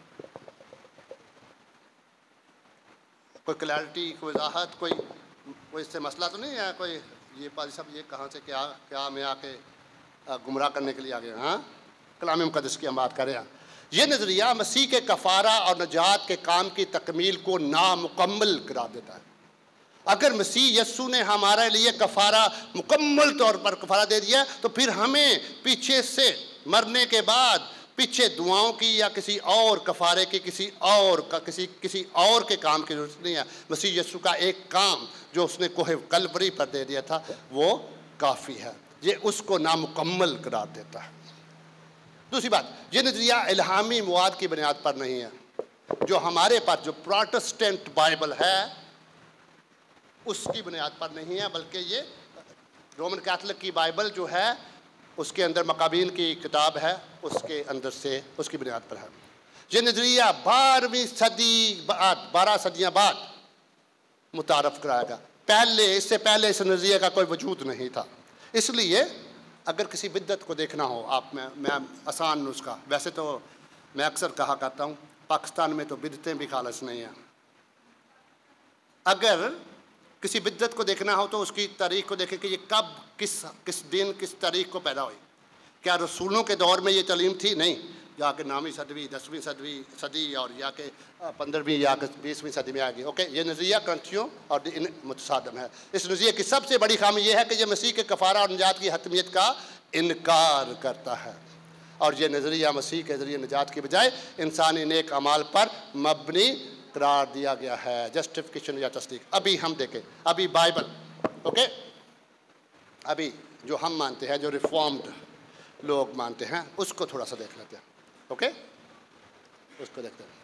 कोई क्लैरिटी, कोई वजाहत, कोई कोई इससे मसला तो नहीं है? कोई ये पाजी साहब ये कहाँ से क्या क्या मैं आके गुमराह करने के लिए आ गया? हाँ, कलाम मुक़द्दस की हम बात कर रहे हैं। ये नज़रिया मसीह के कफ़ारा और नजात के काम की तकमील को नामुकम्मल करार देता है। अगर मसीह यस्सु ने हमारे लिए कफ़ारा मुकम्मल तौर पर कफ़ारा दे दिया, तो फिर हमें पीछे से मरने के बाद पीछे दुआओं की या किसी और कफ़ारे की, किसी और का किसी किसी और के काम की जरूरत नहीं है। मसीह यस्सु का एक काम जो उसने कोहे कलवरी पर दे दिया था, वो काफ़ी है। ये उसको नामुकम्मल करार देता है। दूसरी बात, ये नज़रिया इल्हामी मवाद की बुनियाद पर नहीं है। जो हमारे पास जो प्रोटेस्टेंट बाइबल है उसकी बुनियाद पर नहीं है, बल्कि ये रोमन कैथोलिक की बाइबल जो है उसके अंदर मकाबीन की किताब है, उसके अंदर से उसकी बुनियाद पर है। ये नज़रिया बारहवीं सदी बाद, बारह सदियाँ बाद मुतारफ़ कराएगा। पहले इससे पहले इस नज़रिए का कोई वजूद नहीं था। इसलिए अगर किसी बिद्दत को देखना हो, आप मैं मैं आसान नुस्खा, वैसे तो मैं अक्सर कहा करता हूँ पाकिस्तान में तो बिद्दतें भी खालस नहीं हैं। अगर किसी बिद्दत को देखना हो तो उसकी तारीख को देखें कि ये कब, किस किस दिन, किस तारीख को पैदा हुई। क्या रसूलों के दौर में ये तलीम थी? नहीं, या कि नामी सदवी, दसवीं सदवी सदी और या कि पंद्रहवीं या कि बीसवीं सदी में आ गई। ओके, ये नज़रिया ग्रंथियों और इन मुतसादम है। इस नज़रिए की सबसे बड़ी खामी यह है कि यह मसीह के कफ़ारा और निजात की हतमियत का इनकार करता है, और यह नज़रिया मसीह के ज़रिए निजात की बजाय इंसानी नेक अमाल पर मबनी करार दिया गया है, जस्टिफिकेशन या तस्दीक। अभी हम देखें, अभी बाइबल, ओके, अभी जो हम मानते हैं, जो रिफॉर्म्ड लोग मानते हैं, उसको थोड़ा सा देख लेते हैं। ओके, उसको देखते हैं।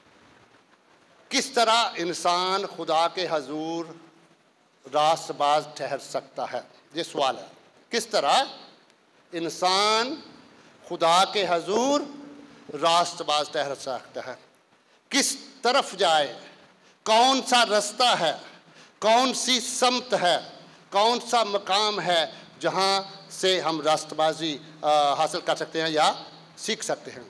किस तरह इंसान खुदा के हजूर रास्तबाज ठहर सकता है, ये सवाल है। किस तरह इंसान खुदा के हजूर रास्तबाज ठहर सकता है? किस तरफ जाए, कौन सा रास्ता है, कौन सी समत है, कौन सा मकाम है जहाँ से हम रास्तबाजी हासिल कर सकते हैं या सीख सकते हैं?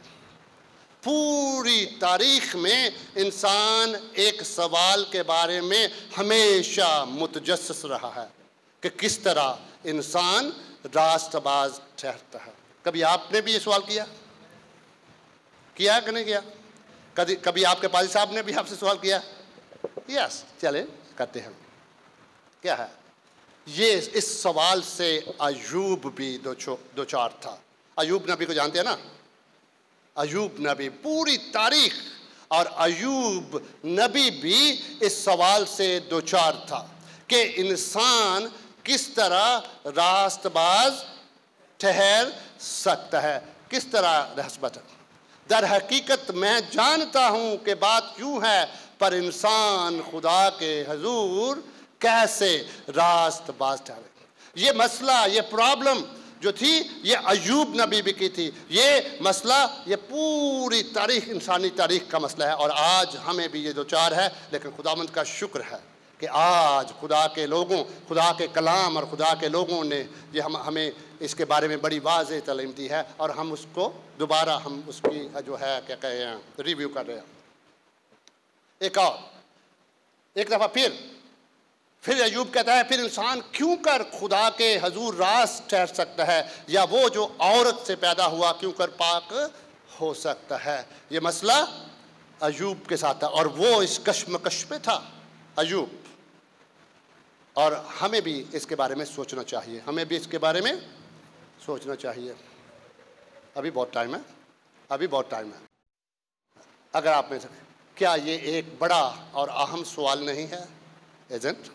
पूरी तारीख में इंसान एक सवाल के बारे में हमेशा मुतजस्सिस रहा है कि किस तरह इंसान रास्तबाज ठहरता है। कभी आपने भी ये सवाल किया किया कि नहीं किया? कभी कभी आपके पाजी साहब ने भी आपसे सवाल किया? यस, चले करते हैं। क्या है ये? इस सवाल से अयूब भी दो दो चार था। अयूब नबी को जानते हैं ना? अयूब नबी, पूरी तारीख, और अयूब नबी भी इस सवाल से दो चार था कि इंसान किस तरह रास्तबाज ठहर सकता है, किस तरह रास्तबाज। दर हकीकत मैं जानता हूं कि बात यूं है, पर इंसान खुदा के हजूर कैसे रास्तबाज ठहरे। ये मसला, ये प्रॉब्लम जो थी, ये अयूब नबी भी की थी। ये मसला, ये पूरी तारीख, इंसानी तारीख का मसला है, और आज हमें भी ये दो चार है। लेकिन खुदावंद का शुक्र है कि आज खुदा के लोगों, खुदा के कलाम और खुदा के लोगों ने ये हम हमें इसके बारे में बड़ी वाज़ेह तालीम दी है, और हम उसको दोबारा हम उसकी जो है क्या कहें हैं रिव्यू कर रहे हैं। एक और एक दफ़ा फिर फिर अयूब कहता है, फिर इंसान क्यों कर खुदा के हजूर रास्त ठहर सकता है, या वो जो औरत से पैदा हुआ क्यों कर पाक हो सकता है। ये मसला अयूब के साथ था, और वो इस कश्मकश में था अयूब। और हमें भी इसके बारे में सोचना चाहिए, हमें भी इसके बारे में सोचना चाहिए। अभी बहुत टाइम है, अभी बहुत टाइम है। अगर आप में से, क्या ये एक बड़ा और अहम सवाल नहीं है? एजेंट,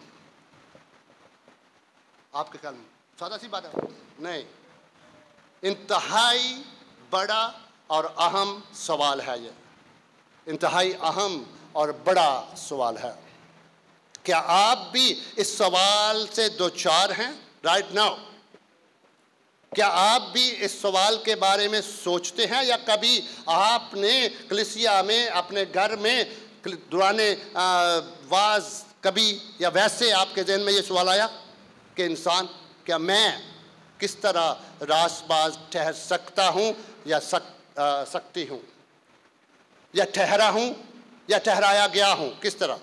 आपके ख्याल में सादा सी बात है? नहीं, इंतहाई बड़ा और अहम सवाल है। ये इंतहाई अहम और बड़ा सवाल है। क्या आप भी इस सवाल से दो चार हैं राइट नाउ? क्या आप भी इस सवाल के बारे में सोचते हैं, या कभी आपने कलीसिया में अपने घर में दुराने वाज कभी या वैसे आपके जहन में ये सवाल आया कि इंसान, क्या मैं किस तरह रासबाज ठहर सकता हूँ या सक, आ, सकती हूँ, या ठहरा हूँ या ठहराया गया हूँ, किस तरह?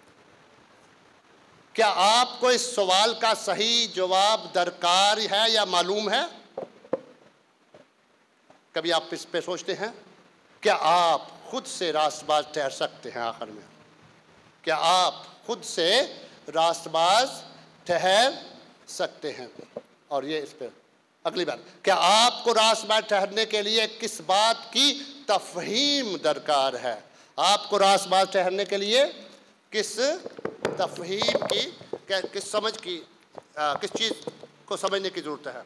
क्या आपको इस सवाल का सही जवाब दरकार है या मालूम है? कभी आप इस पे सोचते हैं? क्या आप खुद से रासबाज ठहर सकते हैं? आखिर में क्या आप खुद से रासबाज ठहर सकते हैं? और ये इस पे अगली बात, क्या आपको रासबाज ठहरने के लिए किस बात की तफहीम दरकार है? आपको रासबाज ठहरने के लिए किस तफहीम की, किस समझ की, आ, किस चीज़ को समझने की ज़रूरत है?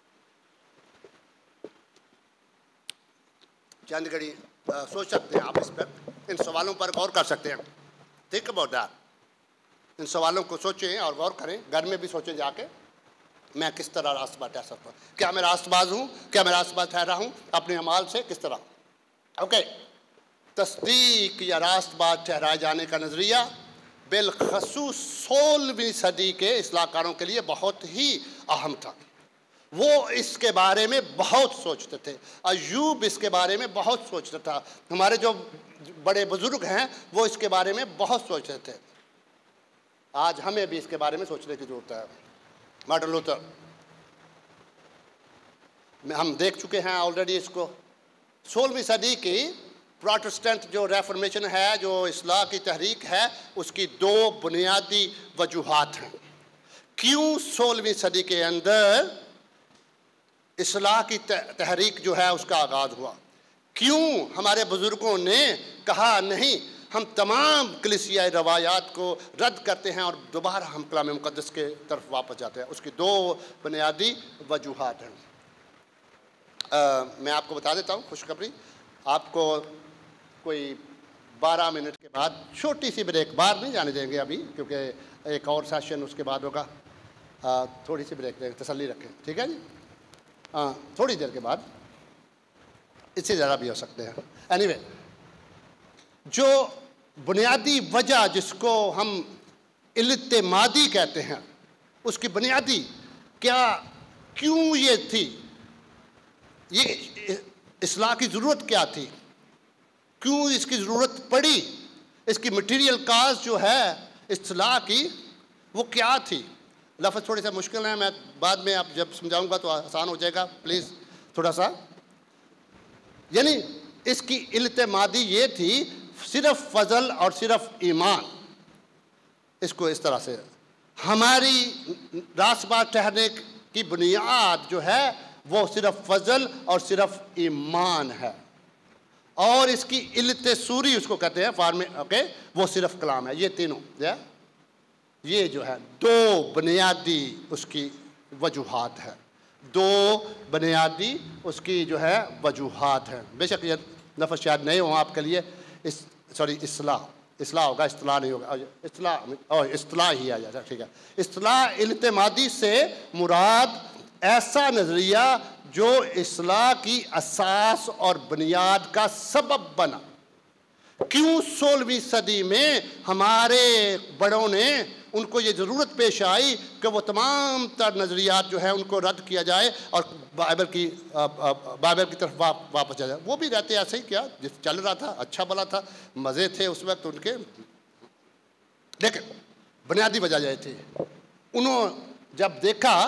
चंद घड़ी सोच सकते हैं आप इस पर, इन सवालों पर गौर कर सकते हैं। Think about that. इन सवालों को सोचें और गौर करें, घर में भी सोचें जाके, मैं किस तरह रासबाज ठहर सकता हूँ? क्या मैं रासबाज हूँ? क्या मैं रासबाज ठहरा हूँ अपने अमाल से? किस तरह? ओके, तस्दीक या रासबाज ठहराए जाने का नज़रिया बिलखसूस सोलहवीं सदी के इस्लाहकारों के लिए बहुत ही अहम था। वो इसके बारे में बहुत सोचते थे। अय्यूब इसके बारे में बहुत सोचता था। हमारे जो बड़े बुजुर्ग हैं वो इसके बारे में बहुत सोचते थे। आज हमें भी इसके बारे में सोचने की ज़रूरत है। मार्टिन लूथर, हम देख चुके हैं ऑलरेडी इसको। सोलहवीं सदी की प्रोटेस्टेंट जो रेफॉर्मेशन है, जो इस्लाह की तहरीक है, उसकी दो बुनियादी वजूहात हैं। क्यों सोलहवीं सदी के अंदर इस्लाह की तहरीक जो है उसका आगाज़ हुआ? क्यों हमारे बुज़ुर्गों ने कहा नहीं, हम तमाम कलीसियाई रवायात को रद्द करते हैं और दोबारा हम कलाम मुक़द्दस के तरफ वापस जाते हैं? उसकी दो बुनियादी वजूहात हैं। आ, मैं आपको बता देता हूँ खुशखबरी। आपको कोई बारह मिनट के बाद छोटी सी ब्रेक, बाहर नहीं जाने देंगे अभी, क्योंकि एक और सेशन उसके बाद होगा। आ, थोड़ी सी ब्रेक देंगे, तसल्ली रखें, ठीक है जी? हाँ, थोड़ी देर के बाद, इससे ज़्यादा भी हो सकते हैं। एनीवे anyway, जो बुनियादी वजह जिसको हम इल्तिमादी कहते हैं, उसकी बुनियादी क्या, क्यों ये थी, ये इस्लाह की ज़रूरत क्या थी, क्यों इसकी ज़रूरत पड़ी, इसकी मटीरियल काज जो है इस्लाह की वो क्या थी? लफ्ज़ थोड़े से मुश्किल हैं, मैं बाद में आप जब समझाऊंगा तो आसान हो जाएगा, प्लीज़ थोड़ा सा। यानी इसकी इल्तिमादी ये थी, सिर्फ फजल और सिर्फ ईमान। इसको इस तरह से, हमारी रासबाज ठहरने की बुनियाद जो है वो सिर्फ फजल और सिर्फ ईमान है, और इसकी इल्तसूरी उसको कहते हैं फार्मे, ओके, वो सिर्फ कलाम है। ये तीनों या ये जो है दो बुनियादी उसकी वजूहात है, दो बुनियादी उसकी जो है वजूहात हैं। बेशक ये लफ्ज़ शायद नहीं हो आपके लिए, इस सॉरी इस्लाह इस्लाह होगा, इस्लाह नहीं होगा, इस्लाह और इस्लाह ही आ जाता, ठीक है। इस्लाह इल्तिमादी से मुराद ऐसा नज़रिया जो इस्लाह की असास और बुनियाद का सबब बना। क्यों सोलहवीं सदी में हमारे बड़ों ने, उनको ये ज़रूरत पेश आई कि वो तमाम तर नज़रियात जो है उनको रद्द किया जाए और बाइबल की बाइबल की तरफ वा, वापस जाए। वो भी रहते ऐसे ही, क्या जिस चल रहा था, अच्छा भला था, मज़े थे उस वक्त उनके, लेकिन बुनियादी वजह यह थी, उन्होंने जब देखा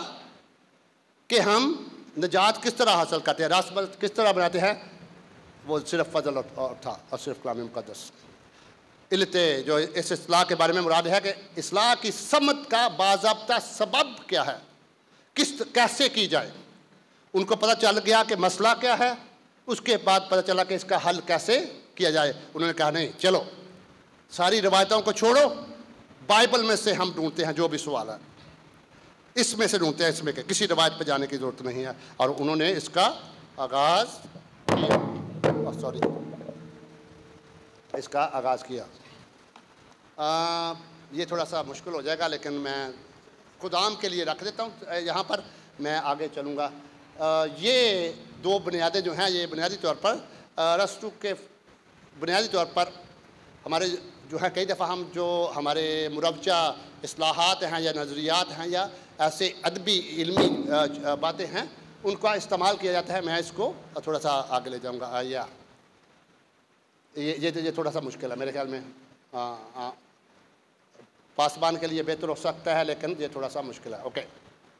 कि हम निजात किस तरह हासिल करते हैं, रासबाज किस तरह बनाते हैं, वो सिर्फ फजल और था और सिर्फ कलाम मुक़द्दस। इल्ते जो इस इस्लाह के बारे में मुराद है कि इस्लाह की समत का बाज़ाब्ता सबब क्या है, किस कैसे की जाए। उनको पता चल गया कि मसला क्या है, उसके बाद पता चला कि इसका हल कैसे किया जाए। उन्होंने कहा नहीं, चलो सारी रिवायतों को छोड़ो, बाइबल में से हम ढूंढते हैं जो भी सवाल है, इसमें से ढूंढते हैं, इसमें के किसी रिवायत पर जाने की ज़रूरत नहीं है। और उन्होंने इसका आगाज़ किया, सॉरी इसका आगाज़ किया। आ, ये थोड़ा सा मुश्किल हो जाएगा, लेकिन मैं खुदाम के लिए रख देता हूँ यहाँ पर, मैं आगे चलूँगा। ये दो बुनियादें जो हैं, ये बुनियादी तौर पर अरस्तु के बुनियादी तौर पर हमारे जो है कई दफ़ा हम जो हमारे मुरवजा इस्लाहात हैं या नज़रियात हैं या ऐसे अदबी इल्मी बातें हैं, उनका इस्तेमाल किया जाता है। मैं इसको थोड़ा सा आगे ले जाऊंगा। या ये ये ये थोड़ा सा मुश्किल है मेरे ख्याल में। आ, आ, पासबान के लिए बेहतर हो सकता है, लेकिन ये थोड़ा सा मुश्किल है। ओके,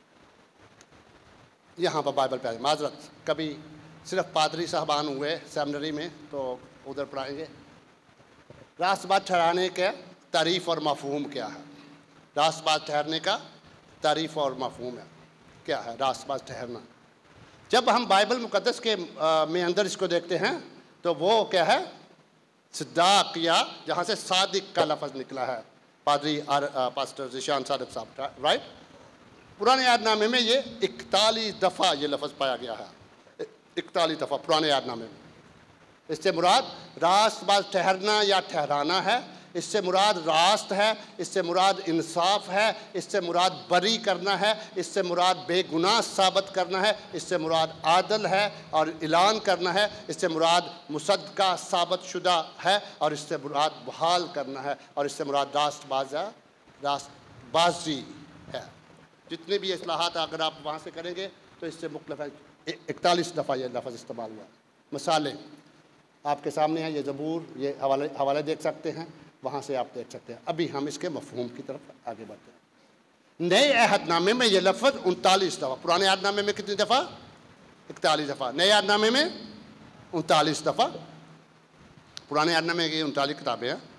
यहाँ पर बाइबल पे माजरत, कभी सिर्फ पादरी साहबान हुए सेमिनरी में तो उधर पढ़ाएंगे। रास्तबाज ठहराने का तारीफ़ और मफ़हूम क्या है? रास्तबाज ठहरने का तारीफ़ और मफ़हूम है क्या है? रास्तबाज ठहरना, जब हम बाइबल मुक़द्दस के आ, में अंदर इसको देखते हैं तो वो क्या है? सिद्दाक, या जहाँ से सादिक का लफ्ज़ निकला है। पादरी आर पास्टर ज़ीशान सादिक साहब, राइट। पुराने यादनामे में ये इकतालीस दफ़ा ये लफ्ज़ पाया गया है, इकतालीस दफ़ा पुराने यादनामे में। इससे मुराद रास्तबाज ठहरना या ठहराना है, इससे मुराद रास्त है, इससे मुराद इंसाफ है, इससे मुराद बरी करना है, इससे मुराद बेगुनाह साबित करना है, इससे मुराद आदल है और ऐलान करना है, इससे मुराद मुसद्दका साबित शुदा है, और इससे मुराद बहाल करना है, और इससे मुराद रास्तबाजा रास्तबाजी है। जितने भी इस्लाहात अगर आप वहाँ से करेंगे तो इससे मुख्तलिफ है। इकतालीस दफ़ा ये लफ्ज़ इस्तेमाल हुआ। मिसालें आपके सामने हैं, ये ज़बूर, ये हवाले हवाले देख सकते हैं, वहाँ से आप देख सकते हैं। अभी हम इसके मफ़हूम की तरफ आगे बढ़ते हैं। नए अहदनामे में ये लफ्ज़ उनतालीस दफ़ा, पुराने अहदनामे में कितनी दफ़ा? इकतालीस दफ़ा। नए अहदनामे में उनतालीस दफ़ा। पुराने अहदनामे की उनतालीस किताबें हैं,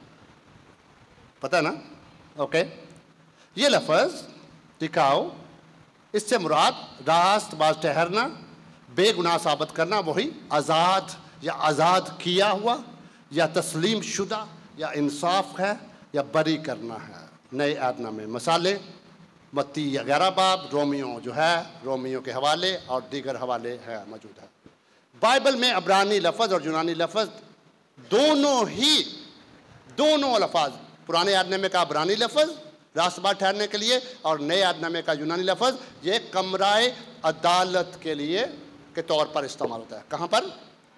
पता है ना? ओके, ये लफ्ज़ दिखाओ, इससे मुराद रास्तबाज ठहरना, बेगुनाह साबित करना, वही आज़ाद या आज़ाद किया हुआ या तस्लीम शुदा या इंसाफ है या बरी करना है। नए अहदनामे में मिसालें मत्ती ग्यारह बाब, रोमियो जो है, रोमियो के हवाले और दीगर हवाले है मौजूद है। बाइबल में अब्रानी लफ्ज़ और यूनानी लफ्ज़ दोनों ही दोनों अल्फाज, पुराने अहदनामे का अब्रानी लफ्ज़ रास्तबाज ठहरने के लिए और नए अहदनामे का यूनानी लफ्ज़ ये कमराए अदालत के लिए के तौर पर इस्तेमाल होता है। कहाँ पर?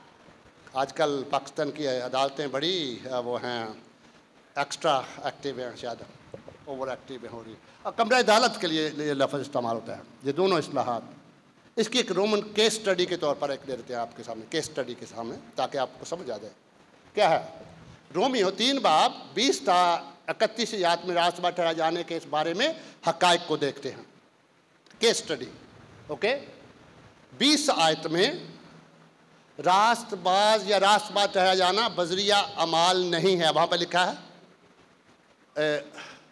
आजकल पाकिस्तान की अदालतें बड़ी वो हैं, एक्स्ट्रा एक्टिव हैं, शायद ओवर एक्टिव हो रही है, और कमरा अदालत के लिए ये लफ्ज़ इस्तेमाल होता है। ये दोनों इस्लाहात, इसकी एक रोमन केस स्टडी के तौर पर एक दे देते हैं आपके सामने, केस स्टडी के सामने, ताकि आपको समझ आ जाए क्या है। रोमियो तीन बाब बीस ता इकतीस आयत में रास्तबाज ठहराए जाने के इस बारे में हक़ाइक़ को देखते हैं। Case study, okay. बीस आयत में रास्तबाज या रास्तबाज ठहराया जाना बजरिया अमाल नहीं है, वहाँ पर लिखा है। ए,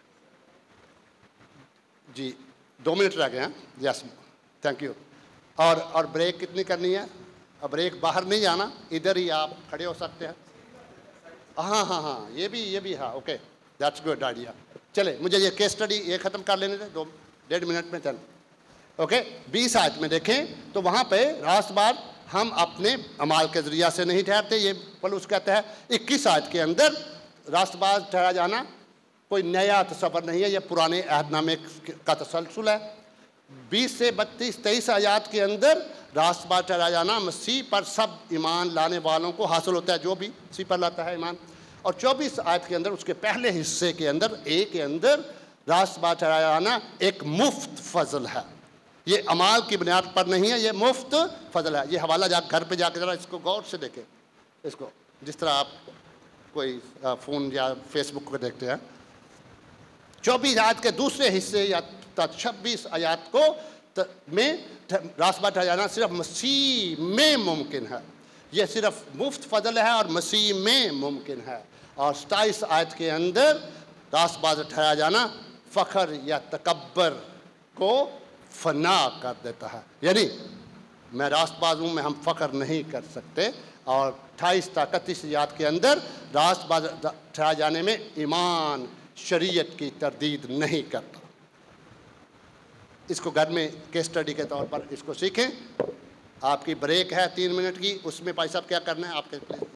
जी दो मिनट रह गए हैं, यस थैंक यू। और और ब्रेक कितनी करनी है? अब ब्रेक बाहर नहीं जाना, इधर ही आप खड़े हो सकते हैं। हाँ हाँ हाँ ये भी ये भी हाँ, ओके दैट्स गुड आइडिया। चले मुझे ये केस स्टडी ये ख़त्म कर लेने दें, दो डेढ़ मिनट में चल। ओके, बीस आयत में देखें तो वहाँ पे रास्तबाज हम अपने अमाल के ज़रिया से नहीं ठहरते, ये पौलुस कहता है। इक्कीस आयत के अंदर रास्तबाज ठहरा जाना कोई नया तसव्वुर नहीं है, ये पुराने अहदनामे का तसलसल है। बीस से बत्तीस तेईस आयत के अंदर रास्तबाज ठहरा जाना मसीह पर सब ईमान लाने वालों को हासिल होता है, जो भी मसीह पर लाता है ईमान। और चौबीस आयत के अंदर उसके पहले हिस्से के अंदर ए के अंदर रास्तबाज ठहरा जाना एक मुफ्त फजल है, ये अमाल की बुनियाद पर नहीं है, ये मुफ्त फजल है। ये हवाला जा घर पे जाकर ज़रा इसको गौर से देखें, इसको जिस तरह आप कोई फ़ोन या फेसबुक को देखते हैं। चौबीस आयत के दूसरे हिस्से या छब्बीस आयत को त, में रास्तबाज ठहरा जाना सिर्फ मसीह में मुमकिन है, यह सिर्फ मुफ्त फजल है और मसीह में मुमकिन है। और सताईस आयत के अंदर रास्तबाज ठहरा जाना फ़ख्र या तकब्बर को फना कर देता है, यानी मैं रास्तबाज हूँ, मैं हम फ़ख्र नहीं कर सकते। और अट्ठाईस तक इकतीस आयत के अंदर रास्तबाज ठहरा जाने में ईमान शरीयत की तरदीद नहीं करता। इसको घर में केस स्टडी के तौर पर इसको सीखें। आपकी ब्रेक है तीन मिनट की, उसमें भाई साहब क्या करना है आपके